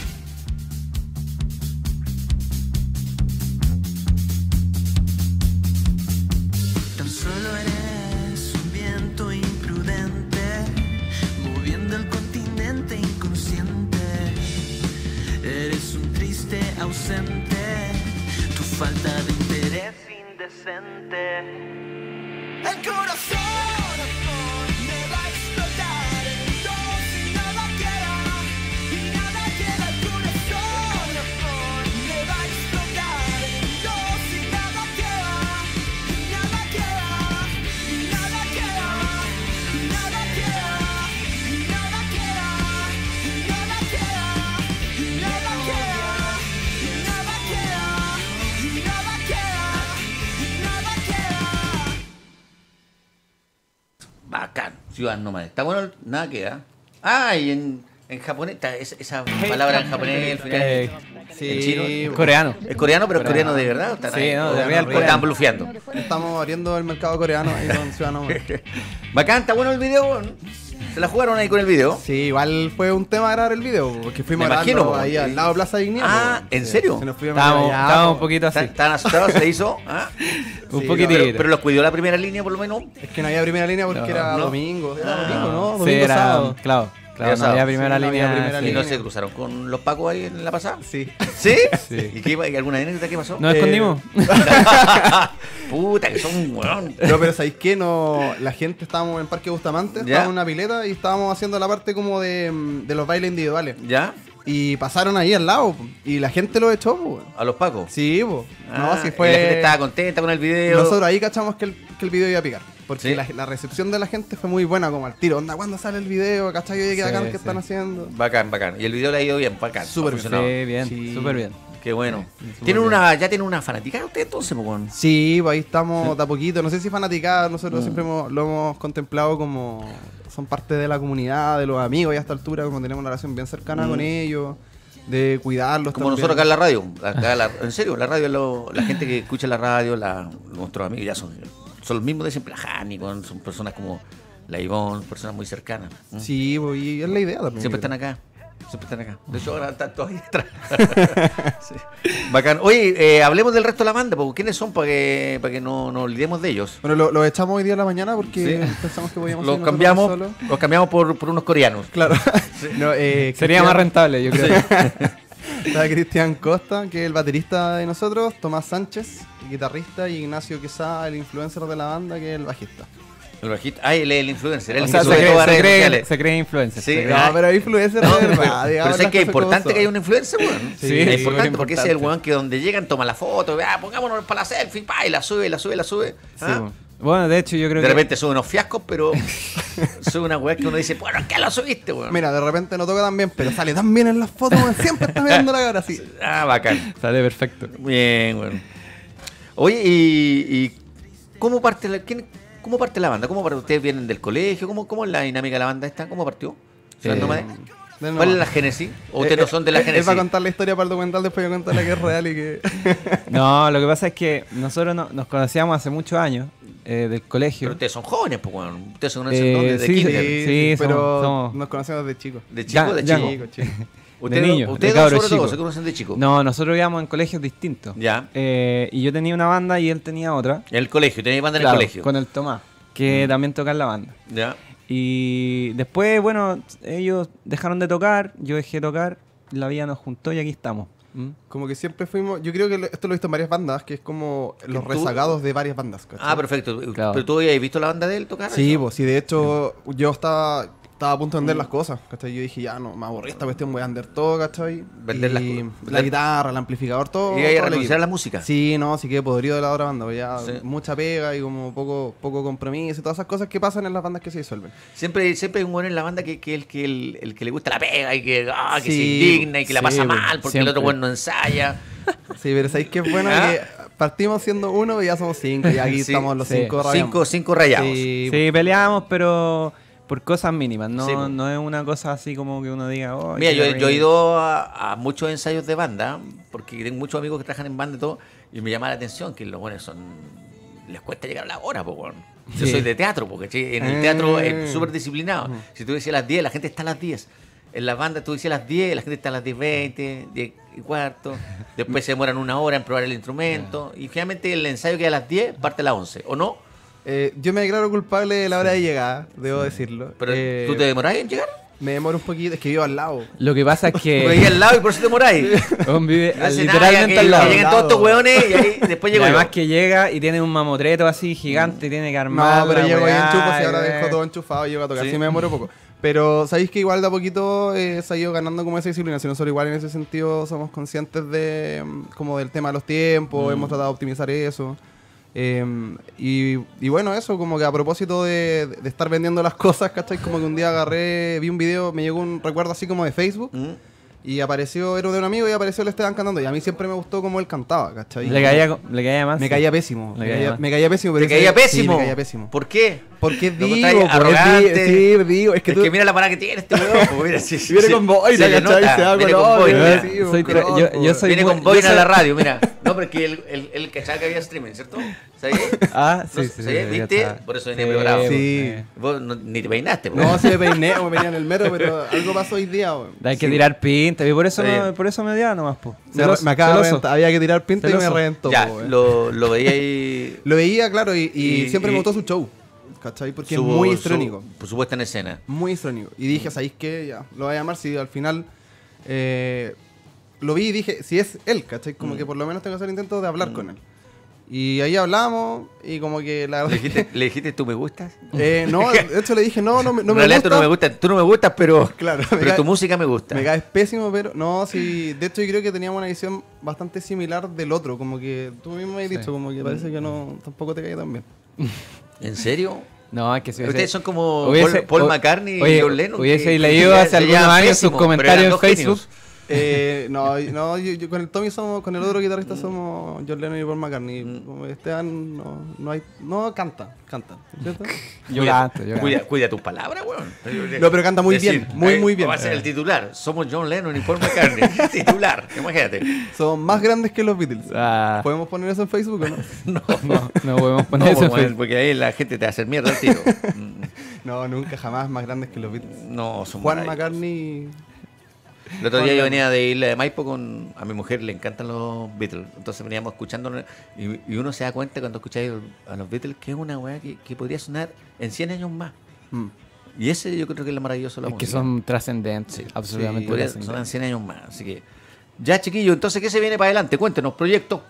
Tan solo eres un viento imprudente, moviendo el continente inconsciente. Eres un triste ausente, tu falta de interés indecente. El corazón me va a explotar en dos y nada queda, y nada queda. El corazón me va a explotar en dos y nada queda, y nada queda, y nada queda, y nada queda, y nada queda, y nada queda, y nada queda, y nada queda, y nada queda, y nada queda. Bacán, Ciudad Nómada. Está bueno, nada queda. Ah, y en japonés, esa palabra en japonés, al final, en chino. Coreano. Es coreano, pero es coreano de verdad. ¿O están Sí, ahí? no, de ¿O real están coreano. blufeando? Estamos abriendo el mercado coreano ahí con Ciudadano. Bacán, está bueno el video, weón. ¿Se la jugaron ahí con el video? Sí, igual fue un tema grabar el video, porque fuimos Me imagino, grabando po. ahí al lado de Plaza Dignidad. Ah, po. ¿en serio? Se nos fuimos Estábamos allá, estábamos po. un poquito así. ¿Están asustados? ¿Se le hizo? ¿Ah? Un Sí, poquitito. Pero los cuidó la primera línea, por lo menos. Es que no había primera línea porque No, era no. domingo. Era Ah. domingo, ¿no? Domingo, Sí, era, sábado. claro, Era no sábado. había primera Sí, no había línea. primera ¿Y sí. no línea. se cruzaron con los pacos ahí en la pasada? Sí. ¿Sí? Sí. ¿Y qué, alguna anécdota qué pasó? ¿Nos escondimos? Puta, que son un weón. No, pero ¿sabéis qué? No, la gente estábamos en Parque Bustamante, Ya. estábamos en una pileta y estábamos haciendo la parte como de los bailes individuales. ¿Ya? Y pasaron ahí al lado, po, y la gente lo echó, po. ¿A los pacos? Sí, po. No, Y sí la gente fue. estaba contenta con el video. Nosotros ahí cachamos que el video iba a picar. Porque Sí. la recepción de la gente fue muy buena, como al tiro. Onda, ¿cuándo sale el video? ¿Cachai? Oye, qué Sí, bacán que sí. están haciendo. Bacán, bacán. Y el video le ha ido bien, bacán. Súper Ha bien. funcionado. Sí, bien, Sí. súper bien. Qué bueno. súper ¿Tienen bien. ya tienen una fanática usted entonces, pues, weón? Sí, pues ahí estamos de a poquito. No sé si fanaticadas, nosotros siempre lo hemos contemplado como son parte de la comunidad, de los amigos y a esta altura, como tenemos una relación bien cercana con ellos, de cuidarlos Como también. nosotros acá en la radio. En serio, la radio, la gente que escucha la radio, nuestros amigos ya son los mismos de siempre. La Jani, weón, son personas como la Ivonne, personas muy cercanas. Sí, pues y es la idea también. Siempre yo están creo. acá. Siempre están acá. De hecho, ahora están todos ahí atrás. Sí. Bacán. Oye, hablemos del resto de la banda, porque ¿quiénes son para que no nos olvidemos de ellos? Bueno, lo echamos hoy día en la mañana porque Sí. pensamos que podíamos Los ir nosotros cambiamos, solos. los cambiamos por unos coreanos. Claro. No, Sería Cristian- más rentable, yo creo. Está Cristian Costa, que es el baterista de nosotros, Tomás Sánchez, el guitarrista, y Ignacio Quesada, el influencer de la banda, que es el bajista. El bajista. Ah, él es el influencer. Él O que sea, sube todo a redes sociales. se cree influencer. Sí. se cree- Ah, No, pero hay influencer No, de pero verdad. digamos sé las que es cosas como importante son. que haya un influencer, weón. Sí, es súper importante porque ese es el importante. weón que donde llegan toma la foto, pongámonos para la selfie, pa, y la sube. Sí, ¿Ah? bueno, de hecho, yo creo De que. repente sube unos fiascos, pero sube una weá que uno dice, bueno, ¿qué lo subiste, weón? Mira, de repente no toca tan bien, pero sale tan bien en las fotos, weón, siempre está mirando la cara así. Ah, bacán. Sale perfecto. Bien, weón. Oye, y ¿cómo parte cómo parte la banda? ¿Ustedes vienen del colegio? ¿Cómo es la dinámica de la banda esta? ¿Cómo partió? Ciudad Nómade. ¿Cuál es la génesis? ¿O ustedes no son de la Él génesis? va a contar la historia para el documental, después yo contar la que es real y que... No, lo que pasa es que nosotros nos conocíamos hace muchos años del colegio. Pero ustedes son jóvenes, pues, weón. Ustedes se conocen ¿dónde? De sí, kinder. sí, pero somos- nos conocemos de chicos. ¿De chico? ¿De Ya, chico? Chico. Ustedes, niños, de ustedes cabros sobre todo chicos. se conocen de chico. No, nosotros íbamos en colegios distintos. Ya. Y yo tenía una banda y él tenía otra. En el colegio, tenéis banda en Claro, el colegio. con el Tomás, que también toca en la banda. Ya. Y después, bueno, ellos dejaron de tocar, yo dejé de tocar, la vida nos juntó y aquí estamos. ¿Mm? Como que siempre fuimos... Yo creo que esto lo he visto en varias bandas, que es como los tú- rezagados de varias bandas, ¿cachai? Ah, perfecto. Claro. ¿Pero tú habías visto la banda de él tocar? Sí, eso? pues sí, de hecho yo estaba estaba a punto de vender las cosas, ¿cachai? Yo dije, ya, no, me aburrí esta cuestión, voy a vender todo, ¿cachai? Vender las Y cosas. la guitarra, el amplificador, todo. ¿Y ahí a todo el renunciar a equipo. la música? Sí, no, sí quedé podrido de la otra banda, pues ya Sí. mucha pega y como poco compromiso y todas esas cosas que pasan en las bandas que se disuelven. Siempre hay un bueno en la banda que el que le gusta la pega y que se Sí, indigna y que la sí, pasa pues, mal porque el siempre. otro bueno no ensaya. Sí, pero ¿sabéis qué es bueno? ¿Ah? Que partimos siendo uno y ya somos 5, y aquí Sí, estamos los sí. 5 rayados. Cinco rayados. Sí, Sí, peleamos, pero por cosas mínimas, no, Sí, pues. no es una cosa así como que uno diga, oh, Mira, qué yo he horrible". ido a muchos ensayos de banda, porque tengo muchos amigos que trabajan en banda y todo, y me llama la atención que los buenos les cuesta llegar a la hora, po, weón. Yo Sí. soy de teatro, porque en el Ah. teatro es súper disciplinado. Si tú decías a las 10, la gente está a las 10. En las bandas tú decías a las 10, la gente está a las 10:20, 10:15. Después se demoran una hora en probar el instrumento. Y finalmente el ensayo que a las 10 parte a las 11, ¿o no? yo me declaro culpable de la hora de llegada, debo decirlo. Pero ¿tú te demorás en llegar? Me demoro un poquito, es que vivo al lado. Lo que pasa es Porque que ahí al lado y por eso te demoráis. Weón vive No hace nada, literalmente que al lado. lleguen todos estos hueones y ahí después Y llego además yo. que llega y tiene un mamotreto así gigante, tiene que armar. No, pero la llego ahí weá, enchufo, si ahora y- dejo todo enchufado, llego a tocar, Sí. sí me demoro poco. Pero sabéis que igual de a poquito se ha ido ganando como esa disciplina, si nosotros igual en ese sentido somos conscientes de como del tema de los tiempos, hemos tratado de optimizar eso. Y bueno, eso, como que a propósito de estar vendiendo las cosas, ¿cachai? Como que un día vi un video, me llegó un recuerdo así como de Facebook, y apareció, era de un amigo y apareció el Esteban cantando, y a mí siempre me gustó cómo él cantaba, ¿cachai? Le caía mal. Me sí. caía pésimo, Le caía mal. me caía pésimo. ¿Te pero caía ese- pésimo? Sí, me caía pésimo. ¿Por qué? Porque Lo digo, contrario, pues, arrogante. sí, digo, es que tú... mira la parada que tiene este weón. Pues mira, sí, sí, Viene sí. con boina, Se le ¿cachai? nota, Se da viene con con odio, boina. sí, Soy con tra- odio, yo soy Viene muy- con boina yo a la soy- radio, mira. No, porque él cachaba que había streaming, ¿cierto? ¿Sabías? Ah, No, sí, sí. ¿sabías? sí, ¿Viste? ya está. Por eso venía preparado. Sí. Vos ni te peinaste, pues. No, se me peiné, me venía en el metro, pero algo pasó hoy día, weón. Hay que tirar pinta. Y por eso, Sí. por eso me odiaba nomás, po. Me acaba de Celoso. reventar, había que tirar pinta y me Celoso. reventó, Ya, weón. lo veía ahí. Lo veía, claro, y y- siempre y- me gustó su show, ¿cachai? Porque su- es muy su- histrónico. Su puesta en escena. Muy histrónico. Y dije, ¿sabéis qué? Ya, lo voy a llamar si al final... lo vi y dije, si es él, ¿cachai? Como que por lo menos tengo que hacer el intento de hablar con él. Y ahí hablamos y como que la verdad... ¿Le dijiste tú me gustas? no, de hecho le dije, no en me realidad gusta. tú no me gustas, pero, Claro, pero tu música me gusta. Me caes pésimo, pero no, sí. De hecho, yo creo que teníamos una visión bastante similar del otro. Como que tú mismo me has dicho, como que parece que no tampoco te cae tan bien. ¿En serio? No, es que si Ustedes son como hubiese- Paul o- McCartney y oye, John Lennon. hubiese que leído se hace algunos llevan años sus pésimo, pero comentarios eran en dos Facebook. genios. No, yo con el Tommy somos, con el otro guitarrista somos John Lennon y Paul McCartney. Como Esteban no canta, ¿cierto? Yo canto, yo canto. Cuida tus palabras, weón. No, pero canta muy bien, muy bien. Va a ser el titular. Somos John Lennon y Paul McCartney. Titular, imagínate. Son más grandes que los Beatles. Ah, ¿Podemos poner eso en Facebook o no? no podemos poner No, eso en pues, Facebook. porque ahí la gente te va a hacer mierda al tiro. No, nunca, jamás más grandes que los Beatles. No, son Juan maravillosos. McCartney... El otro día yo venía de Isla de Maipo con... A mi mujer le encantan los Beatles. Entonces veníamos escuchando y uno se da cuenta cuando escucháis a los Beatles que es una weá que podría sonar en 100 años más. Mm. Y ese yo creo que es lo maravilloso de la Es que música. son trascendentes, absolutamente Podría sonar en trascendentes. 100 años más. Así que... Ya, chiquillos, entonces, ¿qué se viene para adelante? Cuéntenos, proyectos.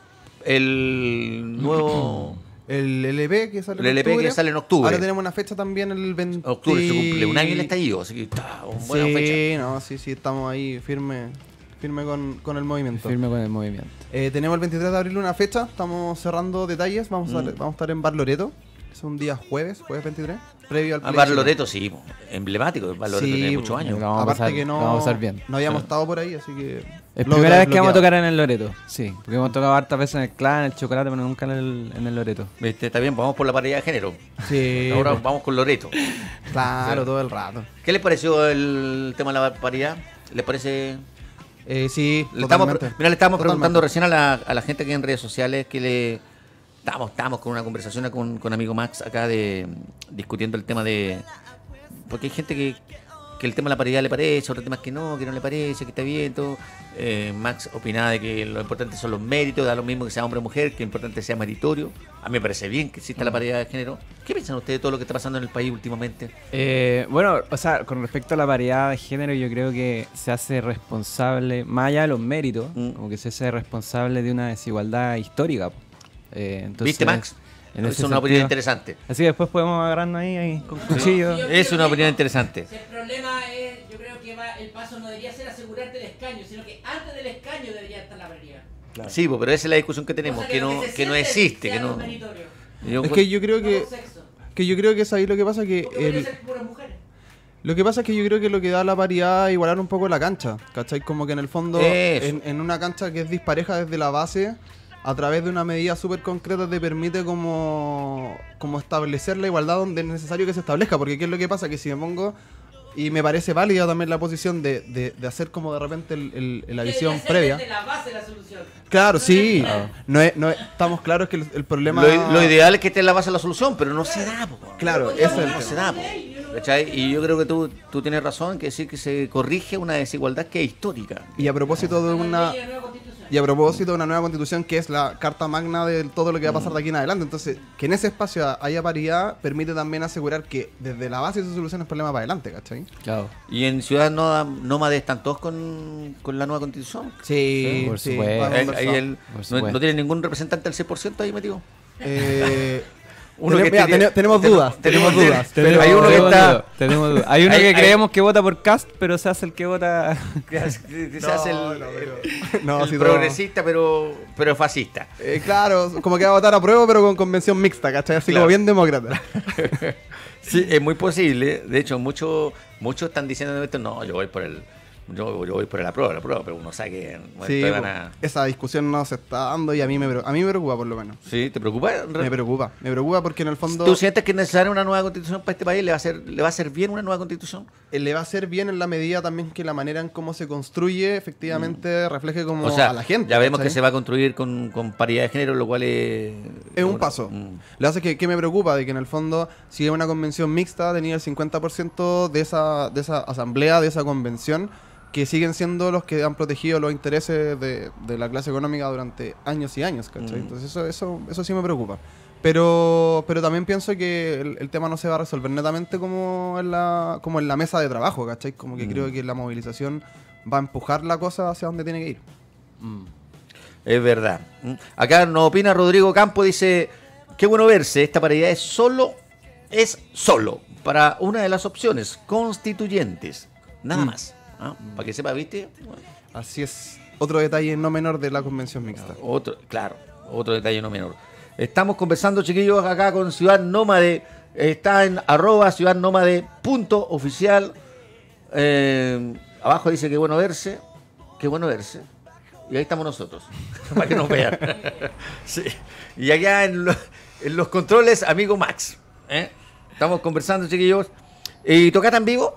El nuevo... El LP que sale El LP que sale en octubre. Ahora tenemos una fecha también el 20... Octubre se cumple un año el estallido, así que está una buena sí, fecha. no, sí, estamos ahí firme con el movimiento. Firme con el movimiento. Tenemos el 23 de abril una fecha, estamos cerrando detalles, vamos a estar en Bar Loreto, es un día jueves 23, previo al Ah, Bar plebiscito. Loreto, sí, po. Emblemático. Bar Loreto Sí, tiene muchos po. años. Lo vamos a Aparte pasar- que no, lo vamos a pasar bien. no habíamos estado por ahí, así que... Es lo primera vez que vamos a desbloqueado. tocar en el Loreto, sí. Porque hemos tocado hartas veces en el Clan, en el Chocolate, pero nunca en el Loreto. ¿Viste? Está bien, vamos por la paridad de género. Sí, Ahora po. vamos con Loreto. Claro, todo el rato. ¿Qué les pareció el tema de la paridad? ¿Les parece...? Sí, Le estamos, totalmente. mira, le estábamos Totalmente. preguntando recién a la gente que en redes sociales que le... Estábamos con una conversación con amigo Max acá discutiendo el tema de... Porque hay gente que el tema de la paridad le parece, otros temas que no le parece, que está bien, todo. Max opinaba de que lo importante son los méritos, da lo mismo que sea hombre o mujer, que lo importante sea meritorio. A mí me parece bien que exista la paridad de género. ¿Qué piensan ustedes de todo lo que está pasando en el país últimamente? Bueno, o sea, con respecto a la variedad de género, yo creo que se hace responsable, más allá de los méritos, como que se hace responsable de una desigualdad histórica. Entonces, ¿Viste, Max? En Es ese una opinión sentido. interesante. Así que después podemos agarrarnos ahí con cuchillo. Es una opinión interesante. El problema es, yo creo que el paso no debería ser asegurarte el escaño, sino que antes del escaño debería estar la variedad. Sí, pues, pero esa es la discusión que tenemos, que no existe, que no. Yo Es que yo creo que es ahí lo que pasa que lo que pasa es que yo creo que lo que da la paridad es igualar un poco la cancha, ¿cachai? Como que en el fondo, Eso. en una cancha que es dispareja desde la base, a través de una medida súper concreta te permite como establecer la igualdad donde es necesario que se establezca, porque ¿qué es lo que pasa? Que si me pongo, y me parece válida también la posición de hacer como de repente la visión previa. La base la solución. Claro, sí. No estamos claros que el problema... Lo ideal es que esté en la base de la solución, pero no se da, po. Claro, ese es el No se da, po. ¿Cachai? Y yo creo que tú tienes razón en que decir que se corrige una desigualdad que es histórica. Y a propósito de una nueva constitución que es la carta magna de todo lo que va a pasar de aquí en adelante, entonces que en ese espacio haya paridad permite también asegurar que desde la base se soluciona el problema para adelante, ¿cachai? Claro. Y en Ciudad Nómade están todos con la nueva constitución. Sí, por sí, supuesto. vamos a conversar. Por supuesto. ¿No tiene ningún representante al 100% ahí metido? Tenemos dudas. Pero hay uno que está... Tenemos dudas. Hay uno que creemos que vota por Cast, pero se hace el que vota... que se hace No, el sí, progresista, pero fascista. Claro, como que va a votar a prueba, pero con convención mixta, ¿cachai? Así Claro. como bien demócrata. Sí, es muy posible. De hecho, muchos están diciendo esto, no, yo voy por la prueba, pero uno sabe que bueno, Sí, van a... esa discusión no se está dando y a mí me preocupa por lo menos. ¿Sí? ¿Te preocupa? Me preocupa porque en el fondo ¿Tú sientes que es necesaria una nueva constitución para este país? ¿Le va a hacer bien una nueva constitución? le va a hacer bien en la medida también que la manera en cómo se construye efectivamente refleje como O sea, a la gente. ya vemos ¿cachai? que se va a construir con paridad de género, lo cual es un paso. Lo que pasa es que me preocupa de que en el fondo, si es una convención mixta, tenía el 50% de esa asamblea, de esa convención, que siguen siendo los que han protegido los intereses de la clase económica durante años y años, ¿cachai? Entonces eso sí me preocupa. Pero también pienso que el tema no se va a resolver netamente como en la mesa de trabajo, ¿cachai? Como que creo que la movilización va a empujar la cosa hacia donde tiene que ir. Es verdad. Acá nos opina Rodrigo Campo, dice, qué bueno verse, esta paridad es solo para una de las opciones constituyentes, nada más. Para que sepa, ¿viste? Bueno, Así es. Otro detalle no menor de la convención mixta. otro detalle no menor. Estamos conversando, chiquillos, acá con Ciudad Nómade. Está en @ciudadnomade.oficial. Abajo dice que bueno verse. Qué bueno verse. Y ahí estamos nosotros, para que nos vean. Sí. Y allá en los controles, amigo Max. Estamos conversando, chiquillos. ¿Y tocata en vivo?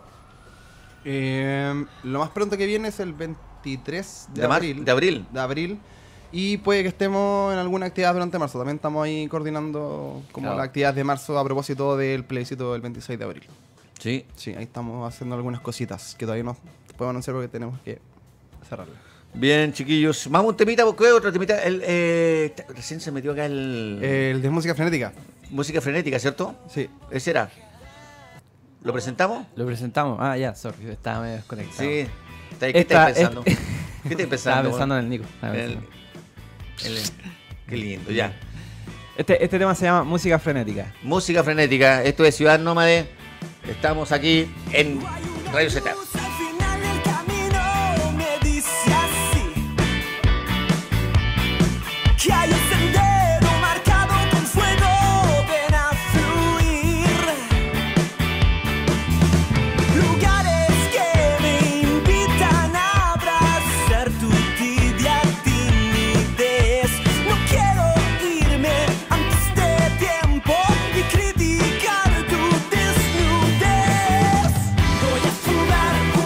Lo más pronto que viene es el 23 de abril. Y puede que estemos en alguna actividad durante marzo. También estamos ahí coordinando como las actividades de marzo a propósito del plebiscito del 26 de abril. Sí. Sí, ahí estamos haciendo algunas cositas que todavía no podemos anunciar porque tenemos que cerrarla. Bien, chiquillos. Vamos a un temita, ¿qué otro temita? Recién se metió acá El de música frenética. Música frenética, ¿cierto? Sí. Ese era. ¿Lo presentamos? Lo presentamos. Ah, ya, sorry, estaba medio desconectado. Sí. ¿Qué estás pensando? ¿Qué estás pensando? Estaba pensando en el Nico. Qué lindo, ya. Este tema se llama Música Frenética. Música frenética. Esto es Ciudad Nómade. Estamos aquí en Radio Z. Al final del camino me dice así, que hay un sendero marcado con fuego, ven a fluir. Lugares que me invitan a abrazar tu tibia timidez. No quiero irme antes de tiempo y criticar tu desnudez. Voy a sudar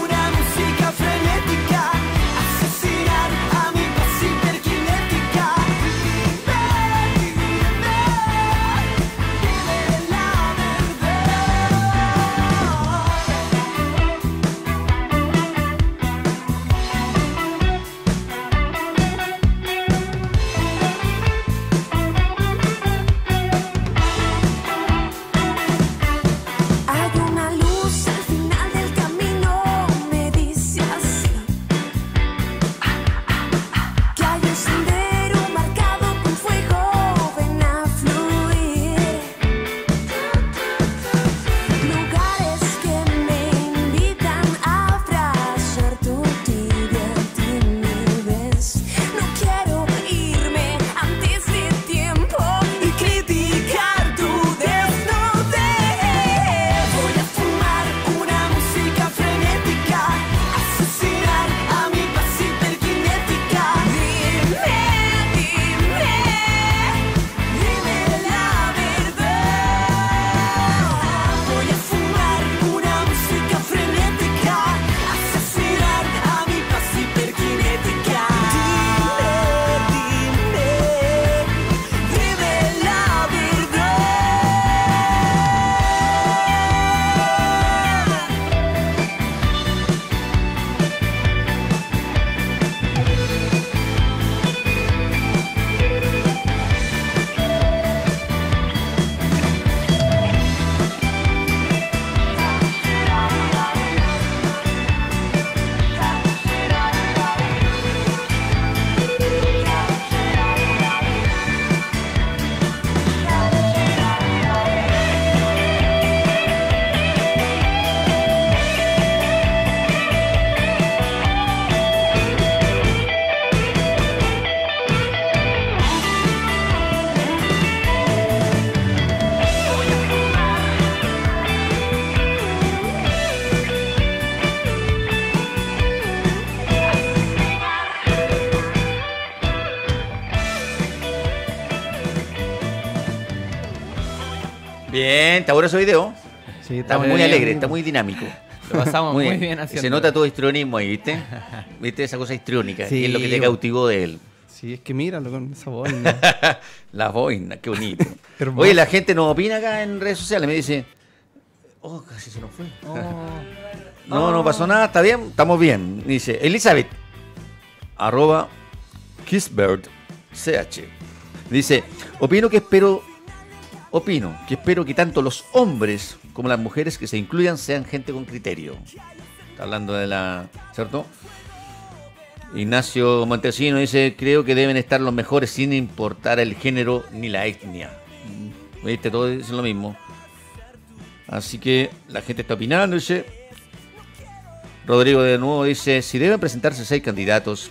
Bien, está bueno ese video. Sí, Está muy muy bien. alegre, está muy dinámico. Lo pasamos muy bien Y haciendo. se nota todo histrionismo ahí, ¿viste? ¿Viste esa cosa histriónica? Sí, que es lo que te bo. cautivó de él. Sí, es que míralo con esa boina. La boina, qué bonito. Hermoso. Oye, la gente nos opina acá en redes sociales, me dice, oh, casi se nos fue. No pasó nada, está bien, estamos bien. Dice, Elizabeth, @ KissBirdCH. Dice, opino que espero que tanto los hombres como las mujeres que se incluyan sean gente con criterio. Está hablando de la... ¿Cierto? Ignacio Montesino dice, creo que deben estar los mejores sin importar el género ni la etnia. ¿Viste? Todos dicen lo mismo. Así que la gente está opinando, dice. Rodrigo de nuevo dice, si deben presentarse 6 candidatos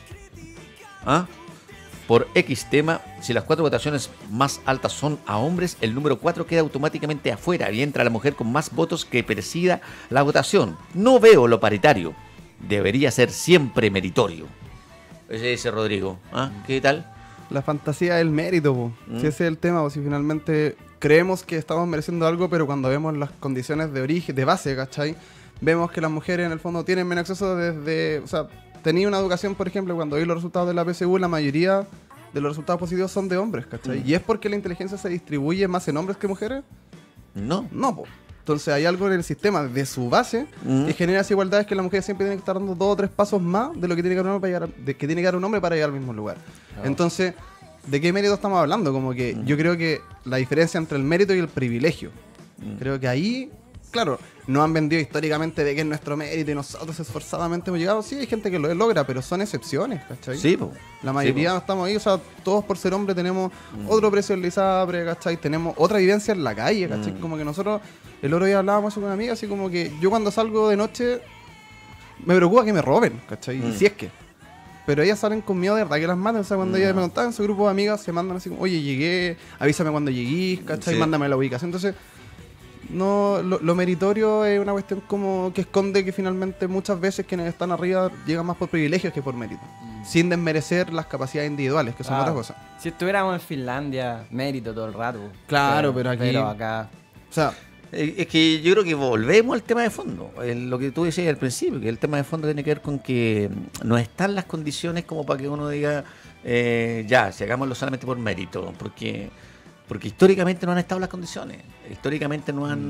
por X tema, si las 4 votaciones más altas son a hombres, el número 4 queda automáticamente afuera y entra la mujer con más votos que presida la votación. No veo lo paritario. Debería ser siempre meritorio. Ese dice Rodrigo. ¿Qué tal? La fantasía del mérito, po. Si ese es el tema, o si finalmente creemos que estamos mereciendo algo, pero cuando vemos las condiciones de origen, de base, ¿cachai? Vemos que las mujeres en el fondo tienen menos acceso desde... O sea, tenía una educación, por ejemplo, cuando vi los resultados de la PSU, la mayoría de los resultados positivos son de hombres, ¿cachai? ¿Y es porque la inteligencia se distribuye más en hombres que mujeres? No. No, po. Entonces hay algo en el sistema de su base que genera desigualdades que la mujer siempre tiene que estar dando 2 o 3 pasos más de lo que tiene que dar un hombre para llegar, que tiene que dar un hombre para llegar al mismo lugar. Entonces, ¿de qué mérito estamos hablando? Como que yo creo que la diferencia entre el mérito y el privilegio, creo que ahí, claro, no han vendido históricamente de que es nuestro mérito y nosotros esforzadamente hemos llegado. Sí, hay gente que lo logra, pero son excepciones, ¿cachai? Sí, po. La mayoría no estamos ahí, o sea, todos por ser hombre tenemos otro precio en la ISAPRE, ¿cachai? Tenemos otra vivencia en la calle, ¿cachai? Como que nosotros, el otro día hablábamos con una amiga, así como que yo cuando salgo de noche me preocupa que me roben, ¿cachai? Y si es que. Pero ellas salen con miedo de verdad que las maten, o sea, cuando ellas me contaban en su grupo de amigas, se mandan así como, oye, llegué, avísame cuando llegues, ¿cachai? Sí. Mándame la ubicación. Entonces, no, lo meritorio es una cuestión como que esconde que finalmente muchas veces quienes están arriba llegan más por privilegios que por mérito, sin desmerecer las capacidades individuales, que son otra cosa. Si estuviéramos en Finlandia, mérito todo el rato. Claro, pero aquí- Pero acá... O sea, Es que yo creo que volvemos al tema de fondo. Lo que tú decías al principio, que el tema de fondo tiene que ver con que no están las condiciones como para que uno diga, ya, si hagámoslo solamente por mérito, porque históricamente no han estado las condiciones, históricamente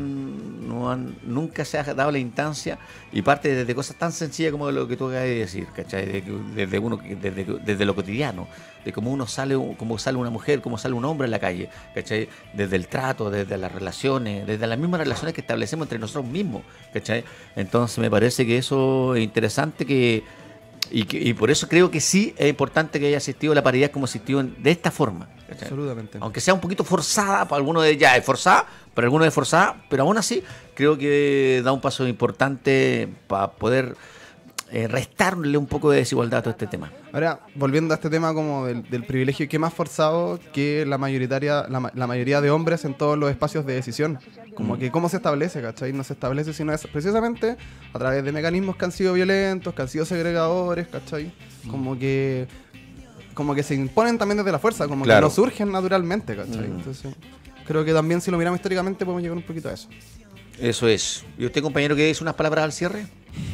nunca se ha dado la instancia y parte desde cosas tan sencillas como lo que tú acabas de decir, ¿cachai? Desde lo cotidiano, de cómo uno sale, cómo sale una mujer, cómo sale un hombre en la calle, ¿cachai? Desde el trato, desde las relaciones, desde las mismas relaciones que establecemos entre nosotros mismos, ¿cachai? Entonces me parece que eso es interesante y por eso creo que sí es importante que haya asistido la paridad como asistió de esta forma. ¿Cachai? absolutamente. Aunque sea un poquito forzada, para algunos de ya es forzada, para algunos es forzada, pero aún así creo que da un paso importante para poder restarle un poco de desigualdad a todo este tema. Ahora, volviendo a este tema como del privilegio, ¿qué más forzado que la mayoría de hombres en todos los espacios de decisión? Como que cómo se establece, ¿cachai? No se establece sino es precisamente a través de mecanismos que han sido violentos, que han sido segregadores, ¿cachai? Como que se imponen también desde la fuerza, como Claro. que no surgen naturalmente, ¿cachai? Entonces, creo que también si lo miramos históricamente podemos llegar un poquito a eso. Eso es. ¿Y usted, compañero, que dice unas palabras al cierre?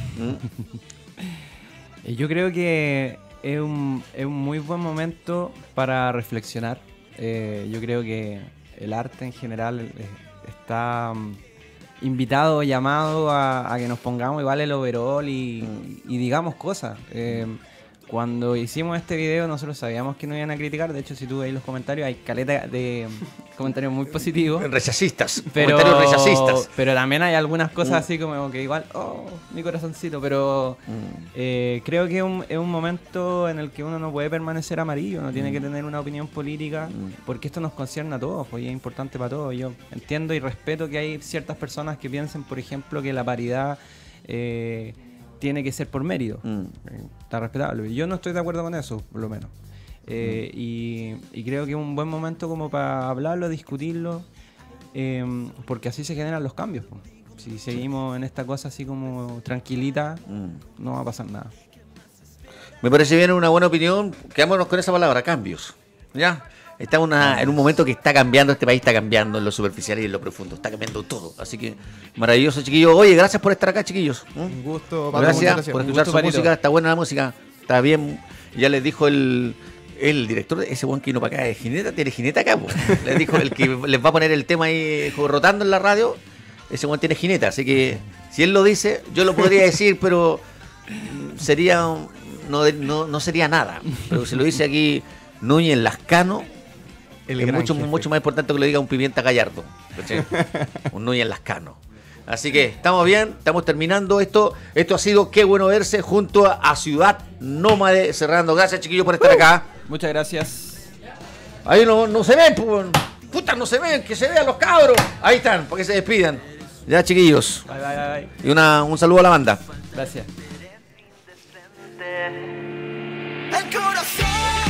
Yo creo que es un muy buen momento para reflexionar. Yo creo que el arte en general está invitado, llamado a que nos pongamos igual el overall y digamos cosas. Cuando hicimos este video nosotros sabíamos que nos iban a criticar. De hecho, si tú veis los comentarios, hay caleta de comentarios muy positivos. Rechacistas. Pero, Comentarios rechacistas. pero también hay algunas cosas así como que igual, oh, mi corazoncito, pero creo que es un momento en el que uno no puede permanecer amarillo, no tiene que tener una opinión política, porque esto nos concierne a todos, pues y es importante para todos. Yo entiendo y respeto que hay ciertas personas que piensen, por ejemplo, que la paridad tiene que ser por mérito. Está respetable. Yo no estoy de acuerdo con eso, por lo menos. Y creo que es un buen momento como para hablarlo, discutirlo, porque así se generan los cambios. Po. Si seguimos en esta cosa así como tranquilita, no va a pasar nada. Me parece bien, una buena opinión. Quedémonos con esa palabra, cambios. ¿Ya? Está en un momento que está cambiando, este país está cambiando en lo superficial y en lo profundo, está cambiando todo. Así que maravilloso, chiquillos. Oye, gracias por estar acá, chiquillos. Un gusto, Pato, muchas Gracias por escuchar su música, está buena la música, está bien. Ya les dijo el director, ese buen que vino para acá de Jineta, tiene Jineta acá, po. Les dijo el que les va a poner el tema ahí rotando en la radio, ese buen tiene Jineta, así que si él lo dice, yo lo podría decir, pero sería no sería nada. Pero si lo dice aquí Núñez Lascano, es mucho más importante que lo diga un Pimienta Gallardo, ¿cachai? Un Núñez Lascano. Así que estamos bien, estamos terminando esto. Esto ha sido Qué Bueno Verse junto a Ciudad Nómade cerrando. Gracias, chiquillos, por estar acá. Muchas gracias. Ahí no se ven, pues. Puta, no se ven, que se vean los cabros. Ahí están, para que se despidan. Ya, chiquillos. Bye. Y un saludo a la banda. Gracias. El corazón